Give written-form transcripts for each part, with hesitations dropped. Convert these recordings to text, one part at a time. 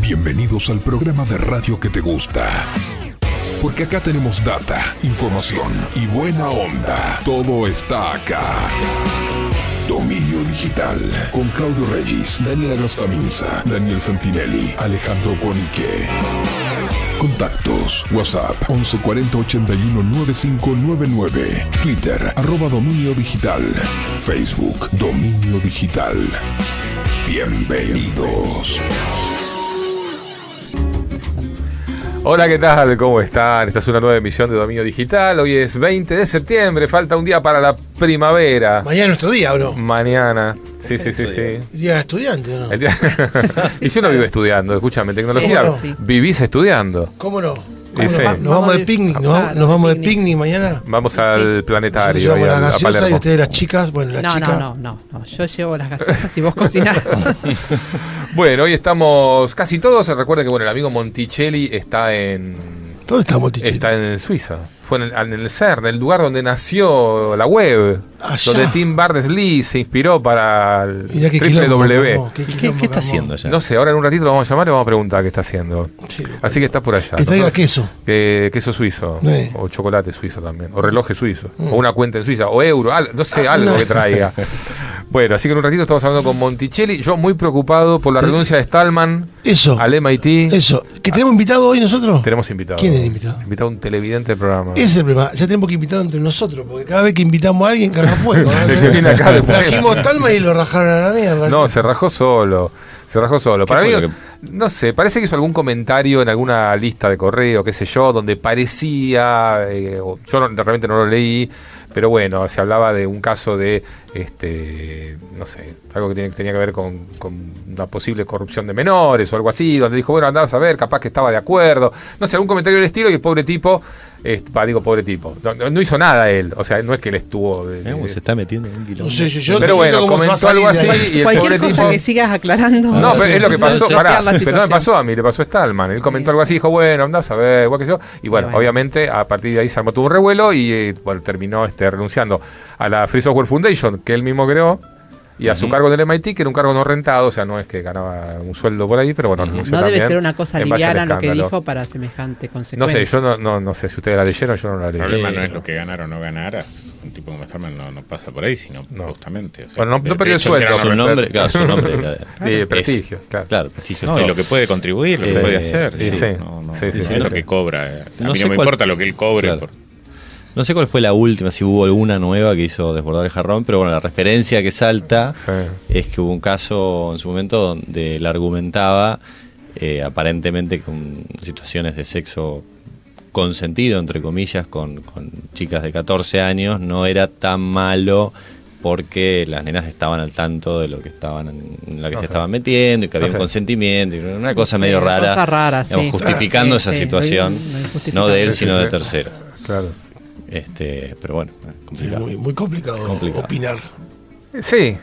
Bienvenidos al programa de radio que te gusta. Porque acá tenemos data, información y buena onda. Todo está acá. Dominio Digital. Con Claudio Regis, Daniela Gastaminza, Daniel Santinelli, Alejandro Bonique. Contactos. WhatsApp 11 40 81 9599. Twitter @Dominio Digital. Facebook Dominio Digital. Bienvenidos. Hola, ¿qué tal? ¿Cómo están? Esta es una nueva emisión de Dominio Digital. Hoy es 20 de septiembre, falta un día para la primavera. Mañana es nuestro día, ¿o no? Mañana, sí. ¿El día de estudiante o no? Y si uno vive estudiando, escúchame, tecnología, ¿Cómo no? Vivís estudiando. ¿Cómo no? Y sí. Nos vamos de picnic, nos vamos de picnic mañana. Vamos al planetario. Llevamos ahí las a gaseosas y Palermo. ustedes las chicas, bueno, la chica. No, yo llevo las gaseosas y vos cocinás. Bueno, hoy estamos casi todos. Recuerden que el amigo Monticelli está en ¿Dónde está Monticelli? Está en Suiza. Fue en el CERN, el lugar donde nació la web. Allá. Donde Tim Berners-Lee se inspiró para el Mirá qué www. quilombo, ¿Qué está haciendo allá? No sé, ahora en un ratito lo vamos a llamar y vamos a preguntar qué está haciendo. Sí. Así que está por allá. Que traiga Nosotros- queso. queso suizo. Sí. O chocolate suizo también. O relojes suizos. O una cuenta en Suiza. O euro. No sé, algo no. que traiga. Bueno, así que en un ratito estamos hablando con Monticelli. Yo muy preocupado por la renuncia de Stallman Eso. al MIT. Eso. ¿Que tenemos invitado hoy nosotros? Tenemos invitado. ¿Quién es el invitado? Invitado a un televidente del programa. Ese es el problema. Ya tenemos que invitar entre nosotros, porque cada vez que invitamos a alguien, caga fuego. El que viene acá después. Trajimos Talma y lo rajaron a la mierda. No, se rajó solo. Para mí, fue lo no sé, parece que hizo algún comentario en alguna lista de correo, qué sé yo, donde parecía, realmente no lo leí, pero bueno, se hablaba de un caso de, no sé, algo que tenía que ver con una posible corrupción de menores o algo así, donde dijo, bueno, andabas a ver, capaz que estaba de acuerdo, no sé, algún comentario del estilo y el pobre tipo, pobre tipo, no hizo nada él, o sea, no es que él estuvo... Se está metiendo en un quilombo. No sé, yo Pero te bueno, digo cómo se va a comentó algo salir de así ahí. y el Cualquier pobre cosa tipo... que sigas aclarando. No, pero es lo que pasó, bloquear pará, la pero no me situación. pasó a mí, le pasó a Stallman. Él comentó algo así, dijo, bueno, andás a ver, igual que yo. Y bueno, Bueno. obviamente, a partir de ahí se armó todo un revuelo y terminó renunciando a la Free Software Foundation, que él mismo creó, y a su cargo del MIT, que era un cargo no rentado, o sea, no es que ganaba un sueldo por ahí, pero bueno, renunció No debe también ser una cosa en base al liviana lo que escándalo. dijo para semejante No consecuencia. sé, yo no sé si ustedes la leyeron, yo no la El leí. problema no es lo que ganar o no ganar. Un tipo como Stallman no pasa por ahí, sino No. justamente. O sea, Bueno, no de perdió el hecho, sueldo. será Su una nombre, claro, su nombre. Sí, prestigio, claro. Claro, prestigio. No, y lo que puede contribuir, lo que puede hacer. sí, sí. No Sí, es sí. lo que cobra. A No mí sé no me cuál- importa lo que él cobre. Claro. No sé cuál fue la última, si hubo alguna nueva que hizo desbordar el jarrón, pero bueno, la referencia que salta Sí. es que hubo un caso en su momento donde él argumentaba, aparentemente con situaciones de sexo consentido, entre comillas, con chicas de 14 años, no era tan malo porque las nenas estaban al tanto de lo que estaban en la que No se sé. estaban metiendo y que había No un sé. consentimiento, y una cosa Sí, medio una rara, cosa rara, sí. digamos, justificando Sí, esa sí, situación, no hay justificación. no de él, Sí, sino sí, de sí. terceros. Claro. Pero bueno, Sí, complicado. muy complicado, Complicado. opinar. Sí.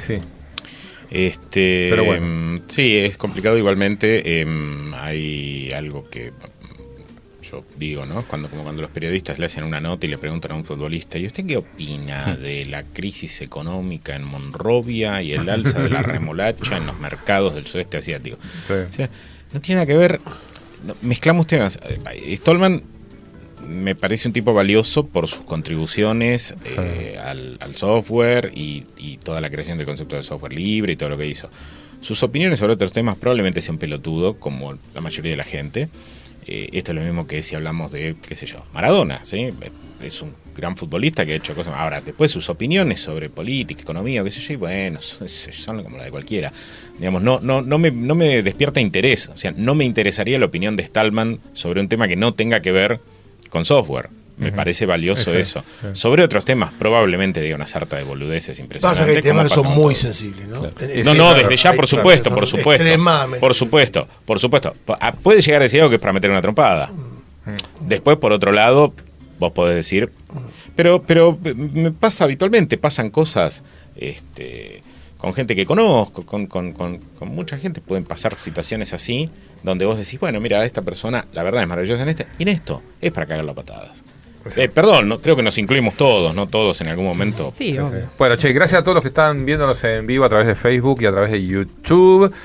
Pero bueno. Sí, es complicado igualmente. Hay algo que yo digo, ¿no? Cuando los periodistas le hacen una nota y le preguntan a un futbolista, ¿y usted qué opina de la crisis económica en Monrovia y el alza de la remolacha en los mercados del sudeste asiático? Sí. O sea, no tiene nada que ver. Mezclamos temas. Stallman me parece un tipo valioso por sus contribuciones al software y toda la creación del concepto de software libre y todo lo que hizo. Sus opiniones sobre otros temas probablemente sean pelotudo, como la mayoría de la gente. Esto es lo mismo que si hablamos de, qué sé yo, Maradona, ¿sí? Es un gran futbolista que ha hecho cosas. Ahora, después sus opiniones sobre política, economía, qué sé yo, y bueno, son como la de cualquiera. Digamos, no me despierta interés. O sea, no me interesaría la opinión de Stallman sobre un tema que no tenga que ver con software. Me parece valioso Sí, eso. sí. Sobre otros temas, probablemente diga una sarta de boludeces impresionantes. Pasa que hay temas que como son pasa con muy todo. sensibles, ¿no? No, desde ya, por supuesto. Extremadamente. Por supuesto. Puede llegar a decir algo que es para meter una trompada. Después, por otro lado, vos podés decir... Pero me pasa habitualmente, pasan cosas con gente que conozco, con mucha gente, pueden pasar situaciones así, donde vos decís, bueno, mira, esta persona, la verdad es maravillosa y en esto es para cagarlo a patadas. Perdón, creo que nos incluimos todos, ¿no? Todos en algún momento. Sí, obvio. Bueno, che, gracias a todos los que están viéndonos en vivo a través de Facebook y a través de YouTube.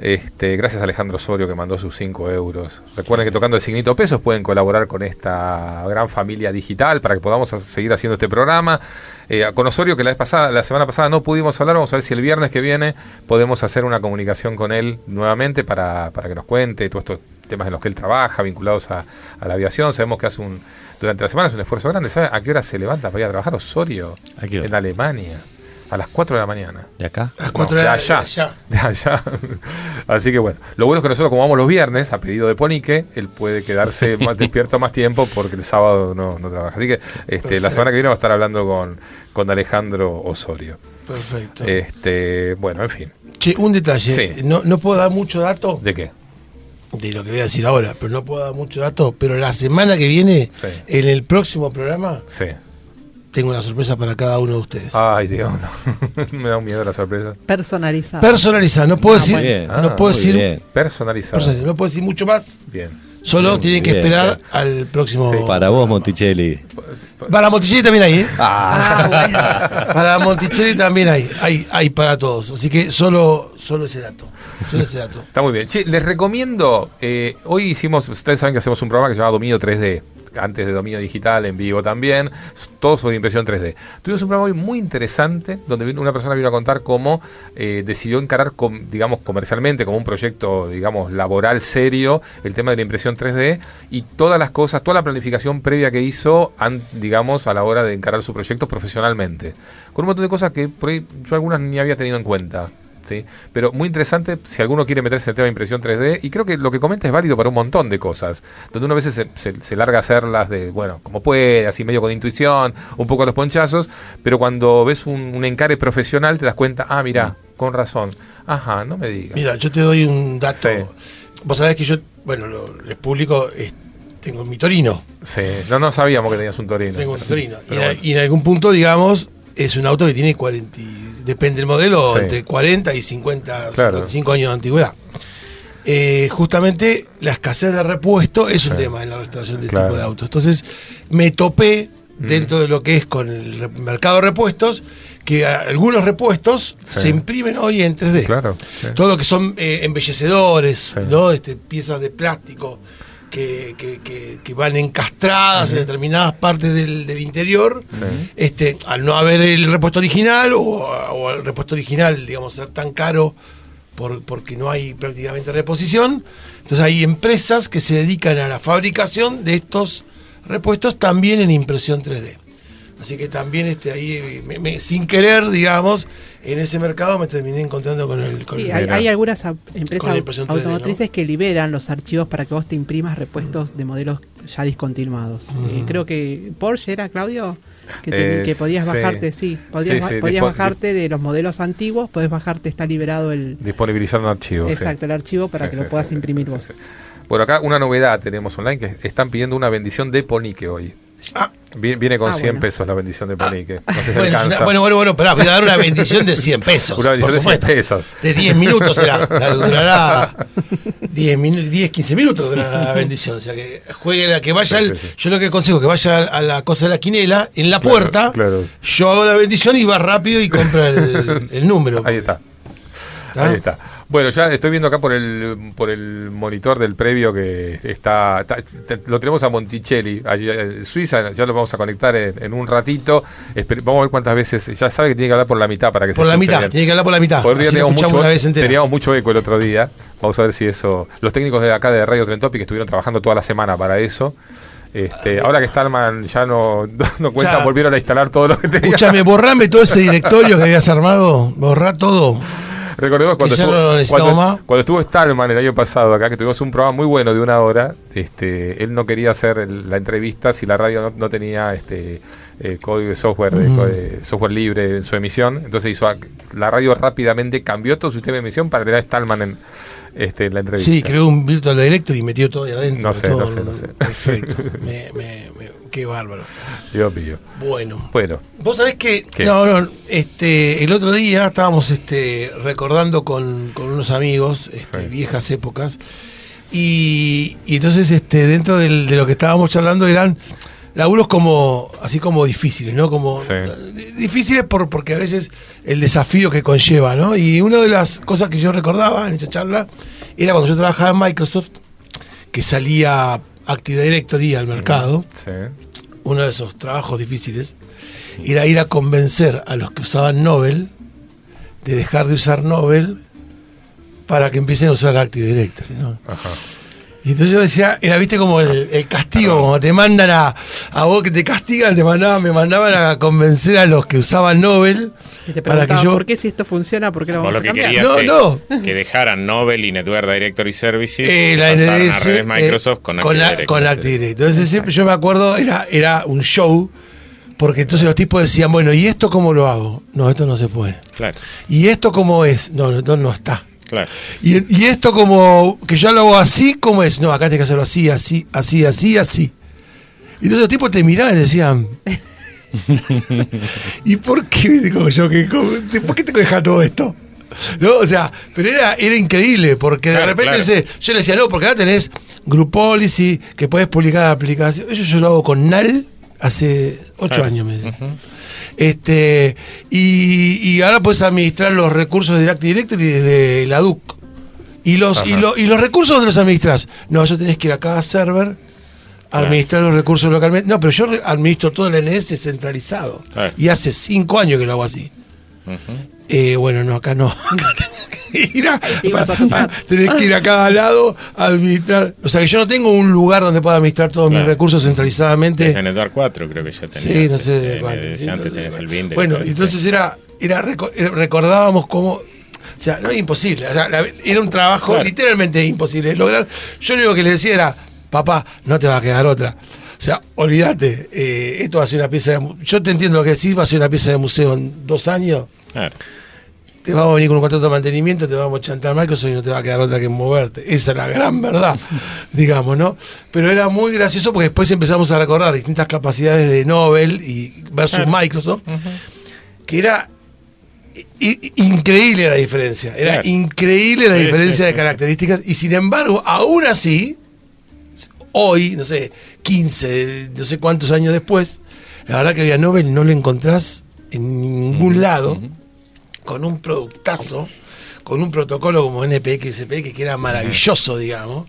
Gracias a Alejandro Osorio que mandó sus 5 euros. Recuerden que tocando el signito pesos pueden colaborar con esta gran familia digital para que podamos seguir haciendo este programa. Con Osorio, que la semana pasada no pudimos hablar, vamos a ver si el viernes que viene podemos hacer una comunicación con él nuevamente para que nos cuente todos estos temas en los que él trabaja, vinculados a la aviación. Sabemos que durante la semana es un esfuerzo grande. ¿Sabe a qué hora se levanta para ir a trabajar Osorio? ¿A qué hora? En Alemania. A las 4 de la mañana. ¿De acá? A las 4 No, de de allá. De allá. Así que bueno, lo bueno es que nosotros, como vamos los viernes, a pedido de Ponique, él puede quedarse más despierto más tiempo porque el sábado no trabaja. Así que la semana que viene va a estar hablando con Alejandro Osorio. Perfecto. Bueno, en fin. Che, un detalle. Sí. No puedo dar mucho dato ¿De qué? de lo que voy a decir ahora, pero no puedo dar mucho dato. Pero la semana que viene, Sí. en el próximo programa, Sí. tengo una sorpresa para cada uno de ustedes. Ay, Dios, no. Me da un miedo la sorpresa. Personalizado. Personalizada, no puedo decir, Muy bien. no puedo Muy decir, bien. Personalizado. no puedo decir mucho más. Bien. Solo tienen que bien. esperar al próximo. Sí. Para vos, Monticelli. Para Monticelli también hay, ¿eh? Bueno. Para Monticelli también hay para todos. Así que solo ese dato. Solo ese dato. Está muy bien. Che, les recomiendo, hoy ustedes saben que hacemos un programa que se llama Dominio 3D, antes de Dominio Digital, en vivo también, todo sobre impresión 3D. Tuvimos un programa hoy muy interesante, donde una persona vino a contar cómo decidió encarar, digamos, comercialmente, como un proyecto, digamos, laboral serio, el tema de la impresión 3D y todas las cosas, toda la planificación previa que hizo, digamos, a la hora de encarar su proyecto profesionalmente. Con un montón de cosas que por ahí yo algunas ni había tenido en cuenta. ¿Sí? Pero muy interesante si alguno quiere meterse en el tema de impresión 3D, y creo que lo que comenta es válido para un montón de cosas, donde uno a veces se larga a hacerlas de, bueno, como puede, así medio con intuición, un poco a los ponchazos, pero cuando ves un encare profesional te das cuenta, mirá, con razón, ajá, no me digas. Mira, yo te doy un dato. Sí. Vos sabés que yo, bueno, les publico, tengo mi Torino. Sí, no sabíamos que tenías un Torino. Tengo un Torino. Pero bueno. Y en algún punto, digamos, es un auto que tiene 40, depende del modelo, Sí. entre 40 y 50, Claro. 55 años de antigüedad. Justamente la escasez de repuesto es un Sí. tema en la restauración de este Claro. tipo de autos. Entonces me topé dentro de lo que es con el mercado de repuestos, que algunos repuestos Sí. se imprimen hoy en 3D. Claro, sí. Todo lo que son embellecedores, Sí. ¿no? Piezas de plástico que van encastradas en determinadas partes del interior. Sí. Al no haber el repuesto original o el repuesto original, digamos, ser tan caro porque no hay prácticamente reposición. Entonces hay empresas que se dedican a la fabricación de estos repuestos también en impresión 3D. Así que también ahí, sin querer, digamos, en ese mercado me terminé encontrando con el... Sí, el- hay algunas Con empresas la impresión 3D, automotrices que liberan los archivos para que vos te imprimas repuestos de modelos ya discontinuados. Creo que Porsche era, Claudio, que podías sí. bajarte, podías bajarte de los modelos antiguos, podés bajarte, está liberado el... Disponibilizar un archivo. sí. Exacto, el archivo para Sí, que sí, lo puedas sí, imprimir sí, vos. sí. Bueno, acá una novedad tenemos online, que están pidiendo una bendición de Ponique hoy. Viene con 100 bueno. pesos la bendición de Ponique. No sé si Bueno, alcanza. bueno, pará, voy a dar una bendición de 100 pesos. Una bendición por de 100 supuesto. pesos. De 10 minutos será. Durará 10, 15 minutos durará la bendición. O sea, que juegue, que vaya. Sí, sí, sí. Yo lo que aconsejo que vaya a la cosa de la quinela, en la Claro, puerta. claro. Yo hago la bendición y va rápido y compra el número. Ahí está. ¿Está? Ahí está. Bueno, ya estoy viendo acá por el monitor del previo que lo tenemos a Monticelli, allí en Suiza, ya lo vamos a conectar en un ratito. Vamos a ver cuántas veces, ya sabe que tiene que hablar por la mitad para que Por se la escuche mitad, bien. tiene que hablar por la mitad. Por el día Así lo teníamos escuchamos mucho, una vez entera. teníamos mucho eco el otro día. Vamos a ver si eso. Los técnicos de acá de Radio Trentopic estuvieron trabajando toda la semana para eso. Ahora que Stallman ya no cuenta, Ya. volvieron a instalar todo lo que tenía. Escúchame, borrame todo ese directorio que habías armado. Borrá todo. Recordemos cuando Que ya no lo necesitamos más. cuando estuvo Stallman el año pasado acá, que tuvimos un programa muy bueno de 1 hora, él no quería hacer la entrevista si la radio no tenía código de software, de software libre en su emisión. Entonces la radio rápidamente cambió todo su sistema de emisión para tener a Stallman en la entrevista. Sí, creó un Virtual Directory y metió todo ahí adentro. No sé, todo, no sé. Perfecto. Qué bárbaro. Dios mío. Bueno. Bueno, Vos sabés que ¿Qué? el otro día estábamos recordando con unos amigos Sí. viejas épocas y entonces dentro de lo que estábamos charlando eran laburos así como difíciles, ¿no? Como difíciles porque a veces el desafío que conlleva, ¿no? Y una de las cosas que yo recordaba en esa charla era cuando yo trabajaba en Microsoft, que salía Active Directory al mercado. Uno de esos trabajos difíciles era ir a convencer a los que usaban Novell de dejar de usar Novell para que empiecen a usar Active Directory, ¿no? Ajá. Y entonces yo decía, viste como el castigo, como te mandan a vos que te castigan, me mandaban a convencer a los que usaban Novell. Y te preguntaban, ¿por qué si esto funciona? ¿Por qué lo vamos a cambiar? Que dejaran Novell y Network Directory Services la pasaran a redes Microsoft con Active Directory. Entonces siempre yo me acuerdo, era un show, porque entonces los tipos decían, bueno, ¿y esto cómo lo hago? No, esto no se puede. Claro. ¿Y esto cómo es? No está. Claro. Y esto como que yo lo hago así, ¿cómo es? No, acá tenés que hacerlo así. Y entonces los tipos te miraban y decían, ¿y por qué? Digo yo, ¿por qué te dejar todo esto? ¿No? O sea, pero era increíble, porque de repente yo le decía, no, porque acá tenés Group Policy, que podés publicar aplicaciones. Eso yo lo hago con NAL hace 8 años, me decía. Y ahora puedes administrar los recursos de Active Directory desde la DUC. Y los recursos donde los administras. No, eso tenés que ir a cada server a administrar los recursos localmente. No, pero yo administro todo el NS centralizado. Y hace 5 años que lo hago así. Bueno, no, acá no. Tenés que ir a cada lado a administrar. O sea que yo no tengo un lugar donde pueda administrar todos mis recursos centralizadamente. En el Network 4 creo que ya tenías. Sí, no sé de cuánto. Antes tenés el BIN. Bueno, entonces recordábamos cómo. O sea, no es imposible. O sea, era un trabajo literalmente imposible de lograr. Yo lo único que le decía era, papá, no te va a quedar otra. O sea, olvídate, esto va a ser una pieza de... Yo te entiendo lo que decís, va a ser una pieza de museo en 2 años. Te vamos a venir con un contrato de mantenimiento, te vamos a chantar Microsoft y no te va a quedar otra que moverte. Esa es la gran verdad, digamos, ¿no? Pero era muy gracioso porque después empezamos a recordar distintas capacidades de Novell versus Microsoft, que era increíble la diferencia. Era increíble la diferencia de características y sin embargo, aún así, hoy, no sé, 15, no sé cuántos años después, la verdad que a Novell no lo encontrás en ningún lado, con un productazo, con un protocolo como NPX, que era maravilloso, digamos.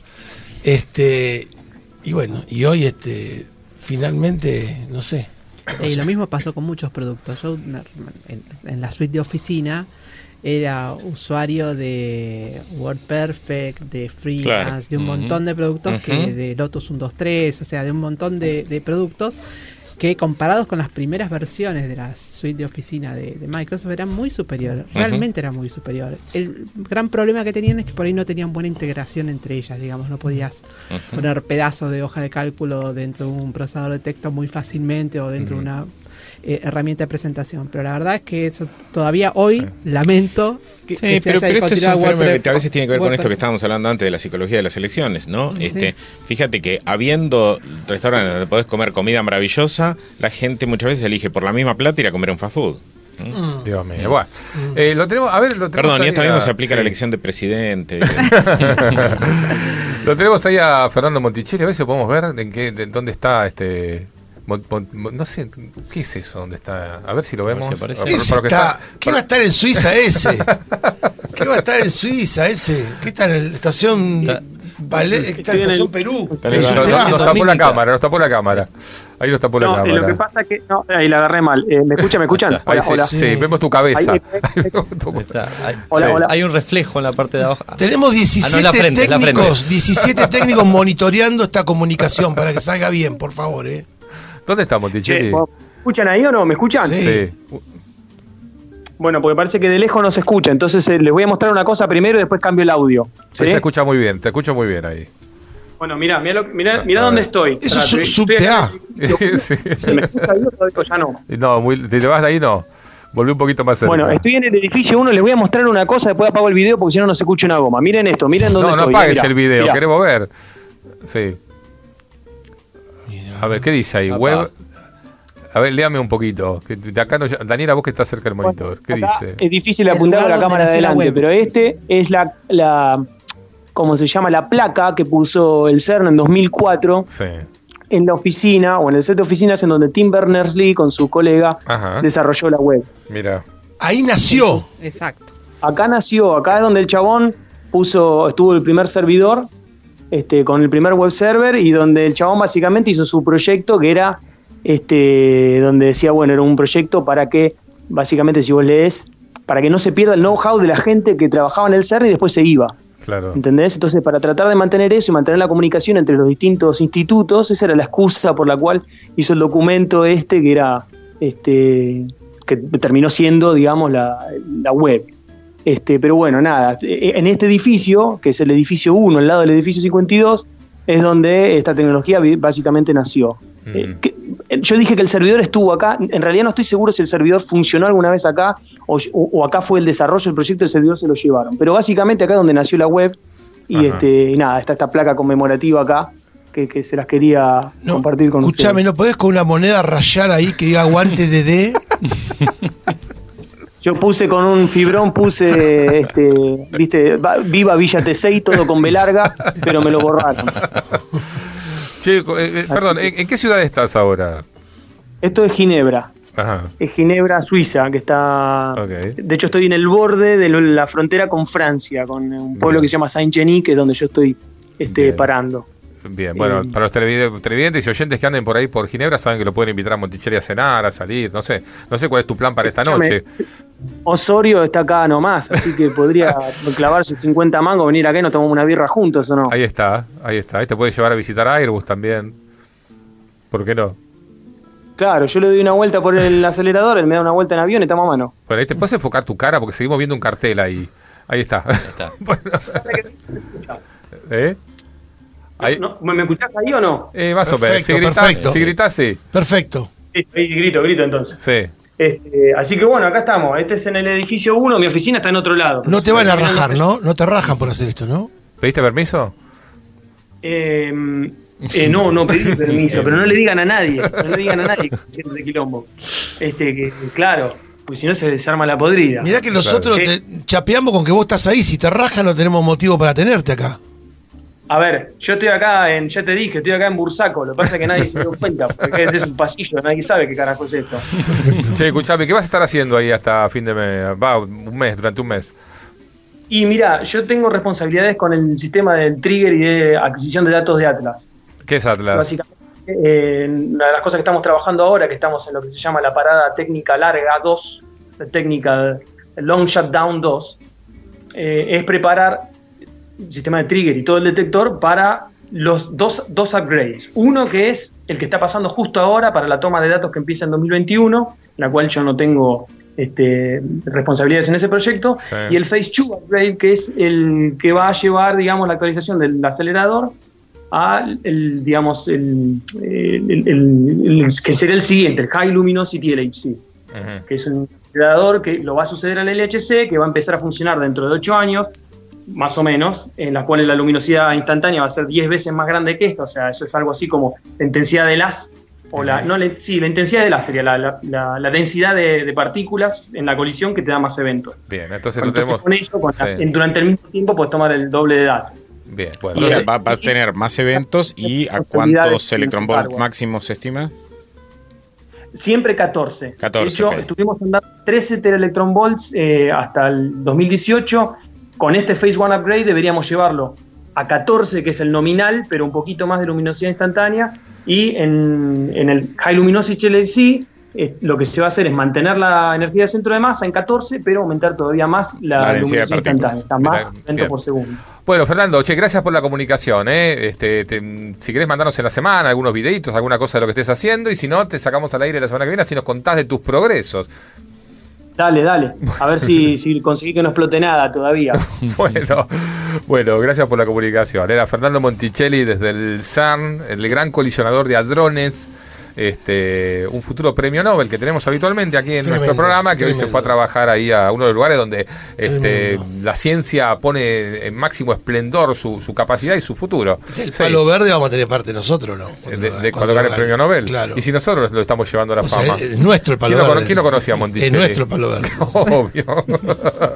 Y bueno, y hoy finalmente, no sé. Y lo mismo pasó con muchos productos. Yo en la suite de oficina era usuario de WordPerfect, de Freelance, de un montón de productos que de Lotus 123, o sea, de un montón de productos que comparados con las primeras versiones de la suite de oficina de Microsoft eran muy superiores, realmente eran muy superiores. El gran problema que tenían es que por ahí no tenían buena integración entre ellas, digamos, no podías poner pedazos de hoja de cálculo dentro de un procesador de texto muy fácilmente o dentro de una herramienta de presentación, pero la verdad es que eso todavía hoy lamento que pero esto es un fenómeno que a veces tiene que ver con esto que estábamos hablando antes de la psicología de las elecciones, ¿no? Fíjate que habiendo restaurantes donde podés comer comida maravillosa, la gente muchas veces elige por la misma plata ir a comer un fast food. Dios mío. Bueno, lo tenemos Perdón, y esta mismo se aplica a la elección de presidente. Lo tenemos ahí a Fernando Monticelli, a ver si podemos ver de dónde está no sé, ¿qué es eso? ¿Dónde está? A ver si lo vemos. ¿Qué va a estar en Suiza ese? ¿Qué va a estar en Suiza ese? ¿Qué está en la estación estación Perú? Nos tapó la cámara. Ahí nos tapó la cámara. Lo que pasa es que ahí la agarré mal. ¿Me escuchan? Hola. Sí, vemos tu cabeza. Hola. Hay un reflejo en la parte de abajo. Tenemos 17 técnicos monitoreando esta comunicación para que salga bien, por favor, ¿Dónde está Monticelli? ¿Me escuchan ahí o no? ¿Me escuchan? Sí. Bueno, porque parece que de lejos no se escucha. Entonces les voy a mostrar una cosa primero y después cambio el audio. ¿Sí? Se escucha muy bien, te escucho muy bien ahí. Bueno, mirá dónde estoy. Eso es subTA. ¿Me escucha ahí o ya no? No, te vas de ahí, no. Volví un poquito más cerca. Bueno, estoy en el edificio 1, les voy a mostrar una cosa, después apago el video porque si no, no se escucha una goma. Miren esto, miren dónde estoy. No apagues el video, queremos ver. Sí. A ver, ¿qué dice ahí? Web. A ver, léame un poquito. Que de acá Daniela, vos que estás cerca del monitor. ¿Qué dice? Es difícil apuntar a la cámara de adelante, pero es la ¿cómo se llama? La placa que puso el CERN en 2004. Sí. en la oficina o en el set de oficinas en donde Tim Berners-Lee con su colega desarrolló la web. Mira. Ahí nació. Exacto. Acá nació, acá es donde el chabón estuvo el primer servidor con el primer web server y donde el chabón básicamente hizo su proyecto que era donde decía, bueno, era un proyecto para que, básicamente si vos lees, para que no se pierda el know-how de la gente que trabajaba en el CERN y después se iba. Claro. ¿Entendés? Entonces, para tratar de mantener eso y mantener la comunicación entre los distintos institutos, esa era la excusa por la cual hizo el documento que era, que terminó siendo, digamos, la web. Pero bueno, nada, en este edificio, que es el edificio 1, al lado del edificio 52, es donde esta tecnología básicamente nació. Yo dije que el servidor estuvo acá, en realidad no estoy seguro si el servidor funcionó alguna vez acá o acá fue el desarrollo del proyecto, el servidor se lo llevaron, pero básicamente acá es donde nació la web y nada, está esta placa conmemorativa acá que se las quería compartir con ustedes. Escuchame, ¿no podés con una moneda rayar ahí que diga aguante DD? Yo puse con un fibrón, viste, viva Villa Tesey, todo con B larga, pero me lo borraron. Che, perdón, ¿en qué ciudad estás ahora? Esto es Ginebra. Ajá. Es Ginebra, Suiza, que está... Okay. De hecho, estoy en el borde de la frontera con Francia, con un pueblo que se llama Saint-Genis, que es donde yo estoy parando. Bien, bueno, para los televidentes y oyentes que anden por ahí por Ginebra saben que lo pueden invitar a Monticelli a cenar, a salir, no sé cuál es tu plan para esta noche. Osorio está acá nomás, así que podría clavarse 50 mangos, venir acá y nos tomamos una birra juntos, ¿o no? Ahí está, ahí te puede llevar a visitar a Airbus también, ¿por qué no? Claro, yo le doy una vuelta por el acelerador, él me da una vuelta en avión y estamos a mano. Bueno, ahí te puedes enfocar tu cara porque seguimos viendo un cartel ahí está. Bueno. Ahí. No, ¿me escuchás ahí o no? Más o menos. Si gritás, sí. Perfecto. Sí, grito entonces. Sí. Así que bueno, acá estamos. Este es en el edificio 1, mi oficina está en otro lado. No te van a rajar, ¿no? No te rajan por hacer esto, ¿no? ¿Pediste permiso? No pedí permiso, pero no le digan a nadie. No le digan a nadie que de quilombo. Claro, pues si no se desarma la podrida. Mirá que nosotros te chapeamos con que vos estás ahí. Si te rajan, no tenemos motivo para tenerte acá. A ver, yo estoy acá ya te dije, estoy acá en Bursaco, lo que pasa es que nadie se dio cuenta, porque es un pasillo, nadie sabe qué carajo es esto. Che, escuchame, ¿qué vas a estar haciendo ahí hasta fin de mes? Durante un mes. Y mira, yo tengo responsabilidades con el sistema del trigger y de adquisición de datos de Atlas. ¿Qué es Atlas? Básicamente, una de las cosas que estamos trabajando ahora, que estamos en lo que se llama la parada técnica larga 2, la técnica Long Shutdown 2, es preparar el sistema de trigger y todo el detector para los dos upgrades. Uno que es el que está pasando justo ahora para la toma de datos que empieza en 2021, en la cual yo no tengo responsabilidades en ese proyecto, y el Phase 2 upgrade, que es el que va a llevar, digamos, la actualización del acelerador a que será el siguiente, el High Luminosity LHC, que es un acelerador que lo va a suceder al LHC, que va a empezar a funcionar dentro de 8 años, más o menos, en las cuales la luminosidad instantánea va a ser 10 veces más grande que esta, o sea, eso es algo así como la intensidad de las, o la intensidad de las sería la densidad de partículas en la colisión que te da más eventos. Bien, entonces lo tenemos. Con eso, durante el mismo tiempo puedes tomar el doble de datos. Bien, bueno. O sea, vas a tener más eventos y ¿a cuántos electronvolts máximos se estima? Siempre 14. 14, de hecho, okay. Estuvimos andando 13 teraelectronvolts hasta el 2018. Con este Phase 1 Upgrade deberíamos llevarlo a 14, que es el nominal, pero un poquito más de luminosidad instantánea. Y en el High Luminosity LHC lo que se va a hacer es mantener la energía de centro de masa en 14, pero aumentar todavía más la luminosidad instantánea. Está más lento por segundo. Bueno, Fernando, gracias por la comunicación. Si querés mandarnos en la semana algunos videitos, alguna cosa de lo que estés haciendo, y si no, te sacamos al aire la semana que viene, así nos contás de tus progresos. Dale. A ver si conseguí que no explote nada todavía. Bueno, gracias por la comunicación. Era Fernando Monticelli desde el CERN, el gran colisionador de hadrones, un futuro premio Nobel que tenemos habitualmente aquí en nuestro programa, que hoy se fue a trabajar ahí a uno de los lugares donde la ciencia pone en máximo esplendor su capacidad y su futuro. El palo verde vamos a tener parte nosotros, ¿no? Cuando gane el premio Nobel. Claro. Y si nosotros lo estamos llevando a la fama. Es nuestro el palo verde. ¿Quién no conocía a Monticelli? Es nuestro el palo verde. Obvio.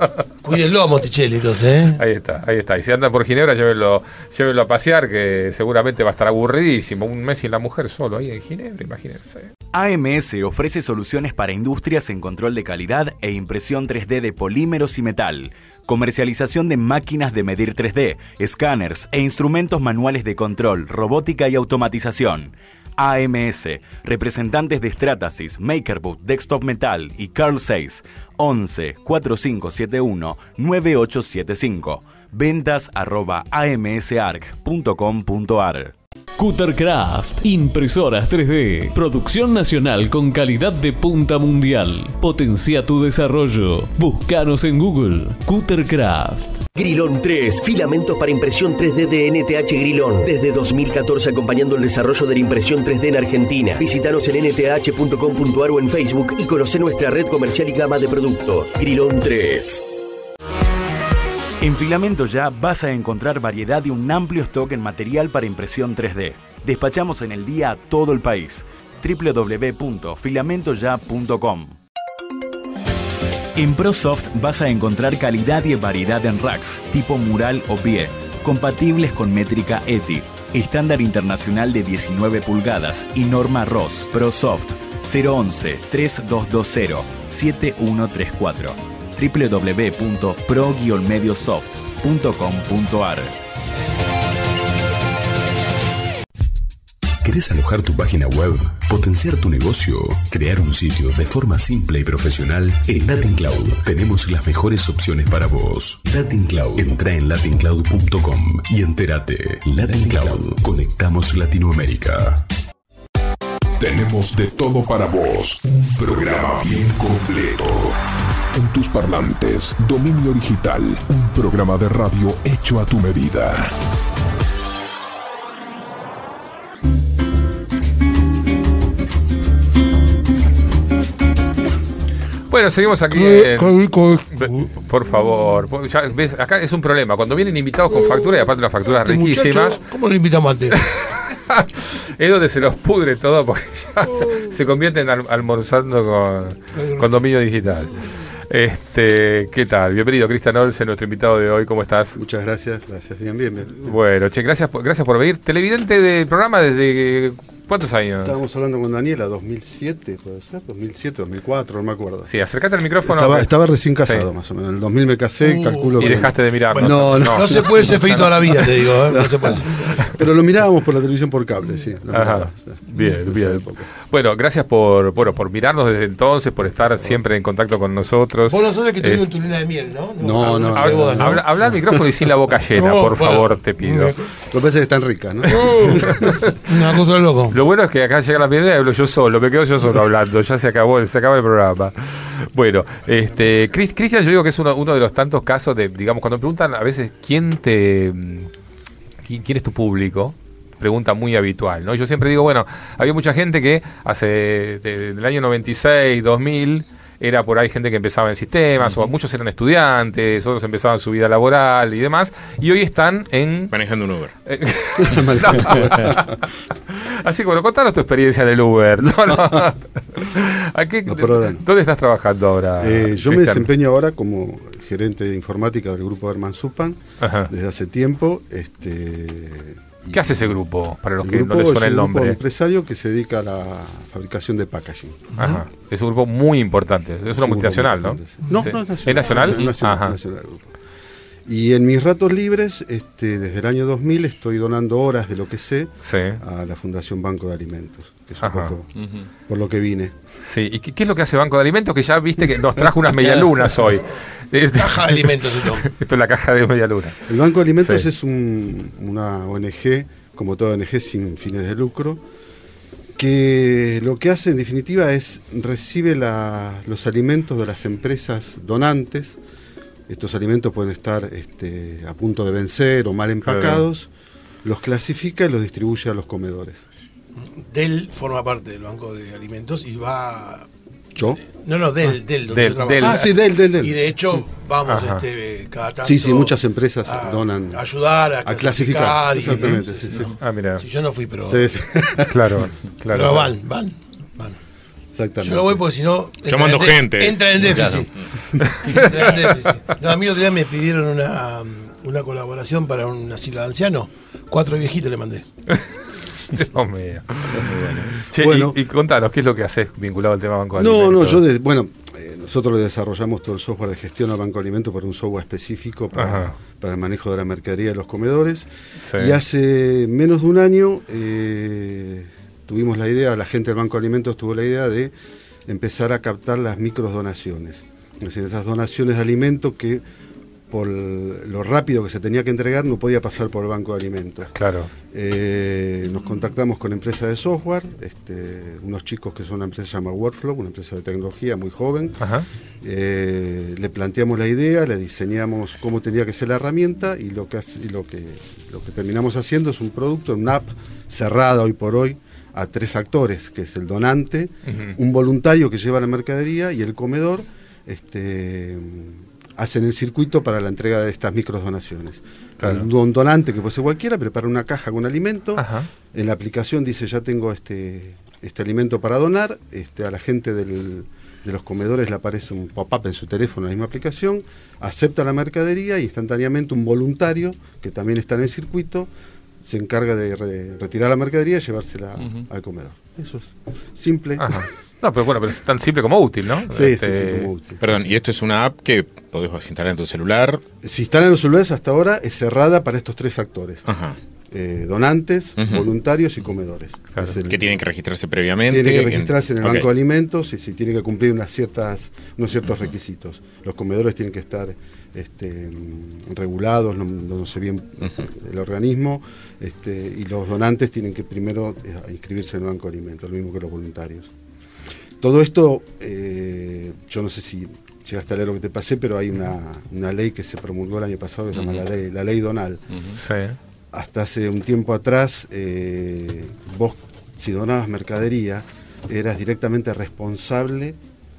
Cuídenlo a Monticelli, entonces, Ahí está. Y si anda por Ginebra, llévenlo a pasear, que seguramente va a estar aburridísimo. Un mes sin la mujer solo ahí en Ginebra, imagínense. AMS ofrece soluciones para industrias en control de calidad e impresión 3D de polímeros y metal. Comercialización de máquinas de medir 3D, escáneres e instrumentos manuales de control, robótica y automatización. AMS, representantes de Stratasys, MakerBoot, Desktop Metal y Carl Zeiss, 11 4571 9875. Ventas @amsarc.com.ar. Cuttercraft, impresoras 3D, producción nacional con calidad de punta mundial. Potencia tu desarrollo. Búscanos en Google. Cuttercraft. Grilón 3, filamentos para impresión 3D de NTH Grilón. Desde 2014 acompañando el desarrollo de la impresión 3D en Argentina. Visítanos en nth.com.ar o en Facebook y conoce nuestra red comercial y gama de productos. Grilón 3. En Filamento Ya vas a encontrar variedad y un amplio stock en material para impresión 3D. Despachamos en el día a todo el país. www.filamentoya.com. En ProSoft vas a encontrar calidad y variedad en racks, tipo mural o pie, compatibles con métrica ETI, estándar internacional de 19 pulgadas y norma ROS. ProSoft 011-3220-7134. www.pro-mediosoft.com.ar. ¿Querés alojar tu página web, potenciar tu negocio, crear un sitio de forma simple y profesional? En Latin Cloud tenemos las mejores opciones para vos. Latin Cloud. Entra en latincloud.com y entérate. Latin Cloud. Conectamos Latinoamérica. Tenemos de todo para vos. Un programa bien completo. En tus parlantes, Dominio Digital. Un programa de radio hecho a tu medida. Bueno, seguimos aquí. Por favor. Ya ves, acá es un problema. Cuando vienen invitados con factura, y aparte unas facturas riquísimas. Muchacho, ¿cómo lo invitamos antes? Es donde se los pudre todo porque ya se convierten almorzando con Dominio Digital. ¿Qué tal? Bienvenido, Cristian Olsen, nuestro invitado de hoy. ¿Cómo estás? Muchas gracias. Bien. Bueno, gracias por venir. Televidente del programa desde... ¿Cuántos años? Estábamos hablando con Daniela, 2007, puede ser, 2007, 2004, no me acuerdo. Sí, acércate al micrófono. Estaba recién casado, más o menos. En el 2000 me casé, calculo. Y dejaste de mirar. Bueno, no se puede ser feliz toda la vida, te digo. No se puede ser. Pero lo mirábamos por la televisión por cable, sí. Ajá. Bien. Bueno, gracias por mirarnos desde entonces, por estar siempre en contacto con nosotros. Vos no sos el que tuvieron tu luna de miel, ¿no? No. Habla al micrófono y sin la boca llena, por favor, te pido. Lo que pasa es que están ricas, ¿no? Una cosa de loco. Lo bueno es que acá llega la primera y hablo yo solo, me quedo yo solo hablando, ya se acaba el programa. Bueno, Cristian, yo digo que es uno de los tantos casos de, digamos, cuando preguntan a veces quién es tu público, pregunta muy habitual, ¿no? Yo siempre digo, bueno, había mucha gente que del año 96, 2000, era por ahí gente que empezaba en sistemas, o muchos eran estudiantes, otros empezaban su vida laboral y demás, y hoy están manejando un Uber. Así que bueno, contanos tu experiencia del Uber. ¿Dónde estás trabajando ahora? Yo me desempeño ahora como gerente de informática del grupo Herman Supan desde hace tiempo. ¿Qué hace ese grupo? Para los que no les suena el nombre. Es un grupo empresario que se dedica a la fabricación de packaging. Ajá. Es un grupo muy importante. Es una multinacional, ¿no? No, sí. no es nacional. ¿Es nacional? Es nacional el grupo. Y en mis ratos libres, desde el año 2000, estoy donando horas de lo que sé a la Fundación Banco de Alimentos, que es un poco por lo que vine. Sí, ¿y qué es lo que hace Banco de Alimentos? Que ya viste que nos trajo unas medialunas hoy. Caja de alimentos. Esto es la caja de medialunas. El Banco de Alimentos es una ONG, como toda ONG sin fines de lucro, que lo que hace en definitiva es recibe los alimentos de las empresas donantes. Estos alimentos pueden estar a punto de vencer o mal empacados, los clasifica y los distribuye a los comedores. Del forma parte del Banco de Alimentos y va... ¿Yo? No, del. Sí, del. Y de hecho, vamos cada tanto... Sí, muchas empresas donan. Ayudar a clasificar. Exactamente, sí. No. Ah, mira. Sí, yo no fui, pero... Sí. Claro. Pero van. Exactamente. Yo no voy porque si no... Llamando gente. Entra en déficit. Entra en déficit. No, a mí el otro día me pidieron una colaboración para un asilo de ancianos. 4 viejitos le mandé. Dios mío. Che, Bueno. y contanos, ¿qué es lo que haces vinculado al tema Banco de Alimentos? Nosotros le desarrollamos todo el software de gestión al Banco de Alimentos por un software específico para el manejo de la mercadería de los comedores. Sí. Y hace menos de un año tuvimos la idea, la gente del Banco de Alimentos tuvo la idea de empezar a captar las microdonaciones. Es decir, esas donaciones de alimentos que por lo rápido que se tenía que entregar no podía pasar por el Banco de Alimentos. Claro. Nos contactamos con empresas de software, unos chicos que son una empresa que se llama Workflow, una empresa de tecnología muy joven. Ajá. Le planteamos la idea, le diseñamos cómo tenía que ser la herramienta y lo que terminamos haciendo es un producto, una app cerrada hoy por hoy a 3 actores, que es el donante, un voluntario que lleva la mercadería y el comedor. Hacen el circuito para la entrega de estas microdonaciones. Claro. Un donante que puede ser cualquiera, prepara una caja con alimento. Ajá. En la aplicación dice, ya tengo este alimento para donar. A la gente de los comedores le aparece un pop-up en su teléfono en la misma aplicación. Acepta la mercadería y instantáneamente un voluntario, que también está en el circuito, se encarga de retirar la mercadería y llevársela al comedor. Eso es simple. Ajá. No, pero bueno, pero es tan simple como útil, ¿no? Sí, sí, como útil. Perdón, ¿y esto es una app que podés instalar en tu celular? Si instalan en los celulares hasta ahora es cerrada para estos 3 actores. Ajá. Donantes, voluntarios y comedores. Claro. Que tienen que registrarse previamente. Tienen que registrarse en el Banco de Alimentos y tienen que cumplir unos ciertos requisitos. Los comedores tienen que estar regulados, no sé bien el organismo, y los donantes tienen que primero inscribirse en el Banco de Alimentos, lo mismo que los voluntarios. Todo esto, yo no sé si llegaste a leer lo que te pasé, pero hay una ley que se promulgó el año pasado que se llama la ley Donal. Sí. Hasta hace un tiempo atrás, vos, si donabas mercadería, eras directamente responsable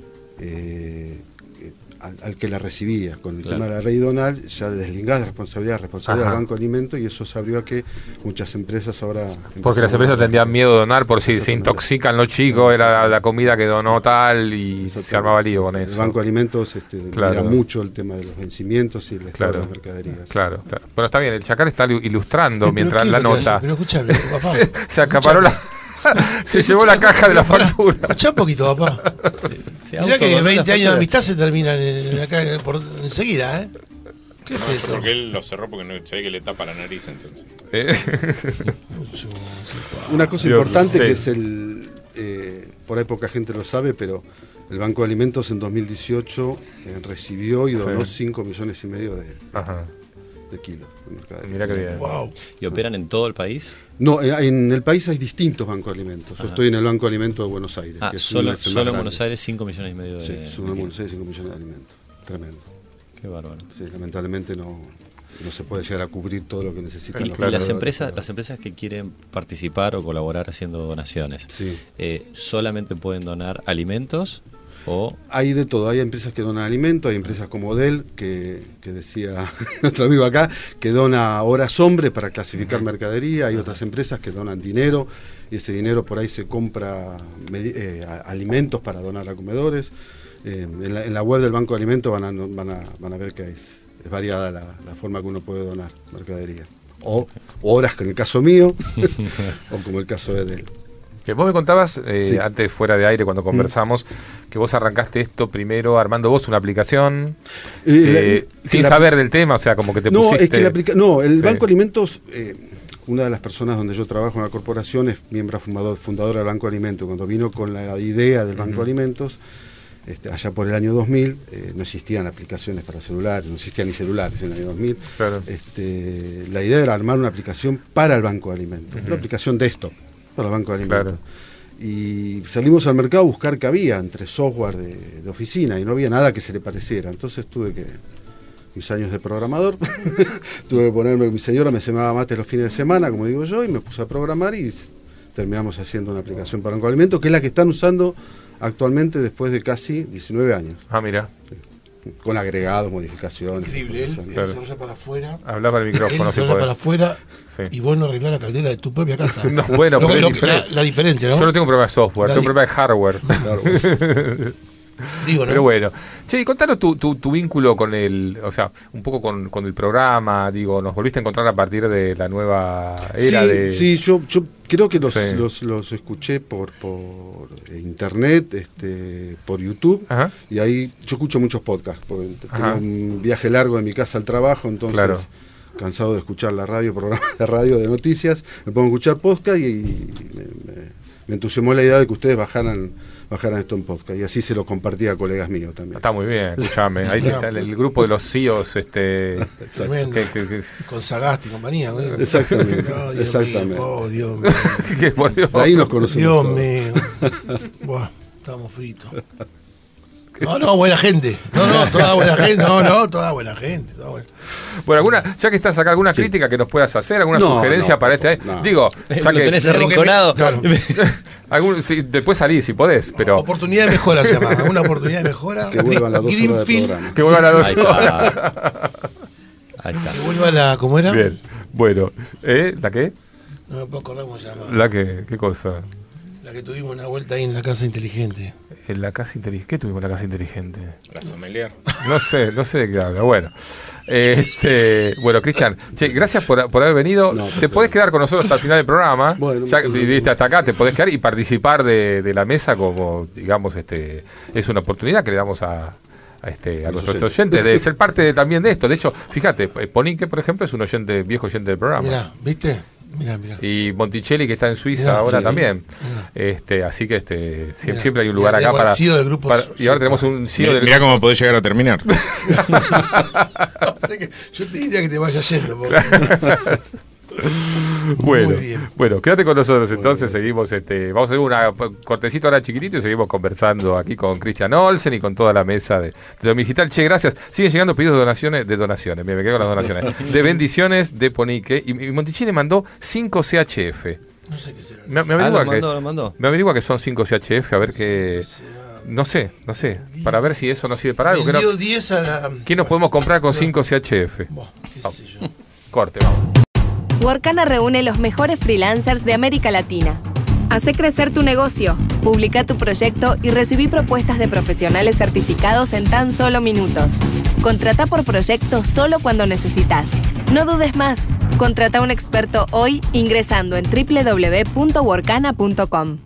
al que la recibía. Con el tema de la ley Donal, ya deslingás de responsabilidad del Banco de Alimentos, y eso se abrió a que muchas empresas ahora... Porque las empresas tendrían miedo de donar por si se intoxican los chicos, era la comida que donó tal, y se armaba lío con eso. El Banco de Alimentos mira mucho el tema de los vencimientos y el estado de las mercaderías. Claro. Bueno, está bien, el Chacal está ilustrando mientras la nota... Pero escúchame, papá. Se acaparó se llevó la caja de la factura. Escuchá un poquito, papá. Mirá que 20 años de amistad se terminan enseguida, ¿eh? ¿Qué es esto? Porque él lo cerró porque no se ve que le tapa la nariz, entonces. Una cosa importante que es por ahí poca gente lo sabe, pero el Banco de Alimentos en 2018 recibió y donó 5,5 millones de kilos de mercadería. Mirá que bien. Wow. ¿Y operan en todo el país? No, en el país hay distintos bancos de alimentos. Yo estoy en el Banco de Alimentos de Buenos Aires. Que es solo en Buenos Aires 5,5 millones de... Sí, solo en Buenos Aires 5 millones de alimentos. Tremendo. Qué bárbaro. Sí, lamentablemente no se puede llegar a cubrir todo lo que necesitan. Y las empresas que quieren participar o colaborar haciendo donaciones, ¿solamente pueden donar alimentos? Hay de todo, hay empresas que donan alimentos, hay empresas como Dell, que decía nuestro amigo acá, que dona horas hombre para clasificar mercadería, hay otras empresas que donan dinero, y ese dinero por ahí se compra alimentos para donar a comedores. En la web del Banco de Alimentos van a ver que es variada la forma que uno puede donar mercadería. O horas, que en el caso mío, o como el caso de Dell. Que vos me contabas, antes fuera de aire cuando conversamos, que vos arrancaste esto primero armando vos una aplicación sin saber del tema, o sea, como que te pusiste... el Banco de Alimentos, una de las personas donde yo trabajo en la corporación es miembro fundadora del Banco de Alimentos. Cuando vino con la idea del Banco de Alimentos, allá por el año 2000, no existían aplicaciones para celulares, no existían ni celulares en el año 2000. Claro. La idea era armar una aplicación para el Banco de Alimentos, una aplicación desktop para el Banco de Alimentos. Claro. Y salimos al mercado a buscar qué había entre software de oficina y no había nada que se le pareciera. Entonces mis años de programador, tuve que ponerme, mi señora me sembraba mates los fines de semana, como digo yo, y me puse a programar y terminamos haciendo una aplicación para el Banco de Alimentos, que es la que están usando actualmente después de casi 19 años. Ah, mira. Sí. con agregados, modificaciones. Increíble, él desarrolla para afuera. Habla para el micrófono. Él desarrolla para afuera y vos no arreglás la caldera de tu propia casa. No, bueno, pero la diferencia, ¿no? Yo no tengo un problema de software, tengo un problema de hardware. Digo, ¿no? Pero bueno. Che, contanos tu vínculo con o sea, un poco con el programa, digo, nos volviste a encontrar a partir de la nueva era de... Sí, yo creo que los escuché por internet, por YouTube, Ajá. y ahí yo escucho muchos podcasts, porque tengo un viaje largo de mi casa al trabajo, entonces cansado de escuchar la radio, programas de radio de noticias, me pongo a escuchar podcast y me entusiasmó la idea de que ustedes bajaran esto en podcast, y así se lo compartí a colegas míos también. Está muy bien, escuchame. Ahí está el grupo de los CEOs, Tremendo. Con Sagasti y compañía, ¿no? Exactamente. Oh, Dios Exactamente. mío. Oh, Dios mío. De ahí nos conocemos. Dios mío. Buah, estamos fritos. No, buena gente. No, toda buena gente. Toda buena gente. Bueno, ya que estás acá, ¿alguna crítica que nos puedas hacer? ¿Alguna sugerencia para este? No. Digo, ya lo que tenés arrinconado. Después salís si podés, pero... Oportunidad de mejora se llama. Una oportunidad de mejora. Que vuelvan las 2 horas de programa. Que vuelvan las 2 horas. Ahí está. Que vuelva la... ¿Cómo era? Bien. Bueno, ¿la qué? No me puedo acordar cómo se llama. ¿La qué? ¿Qué cosa? La que tuvimos una vuelta ahí en la casa inteligente. En la casa inteligente. ¿Qué tuvimos en la casa inteligente? La sommelier. No sé de qué habla. Bueno, bueno, Cristian, gracias por haber venido. Te podés quedar con nosotros hasta el final del programa. Bueno, ya viviste hasta acá, te podés quedar y participar de la mesa como, digamos, es una oportunidad que le damos a nuestros oyentes de ser parte también de esto. De hecho, fíjate, Ponique, por ejemplo, es un viejo oyente del programa. Mirá, ¿viste? Mirá. Y Monticelli, que está en Suiza ahora también. Así que siempre hay un lugar acá para, y ahora tenemos un CEO del... Mirá cómo podés llegar a terminar. Yo te diría que te vayas yendo. Bueno, quédate con nosotros entonces, seguimos, vamos a hacer una cortecito ahora chiquitito y seguimos conversando aquí con Christian Olsen y con toda la mesa de Dominio Digital. Che, gracias. Siguen llegando pedidos de donaciones, me quedo con las donaciones, de bendiciones de Ponique, y Monticelli mandó 5 CHF. No sé qué será. Lo mandó. Me averigua que son 5 CHF, a ver qué... No sé, para ver si eso nos sirve para algo. Vendió 10 a la... ¿Qué nos podemos comprar con 5 CHF? Corte, vamos. Workana reúne los mejores freelancers de América Latina. Hacé crecer tu negocio, publica tu proyecto y recibí propuestas de profesionales certificados en tan solo minutos. Contrata por proyecto solo cuando necesitas. No dudes más. Contrata a un experto hoy ingresando en www.workana.com.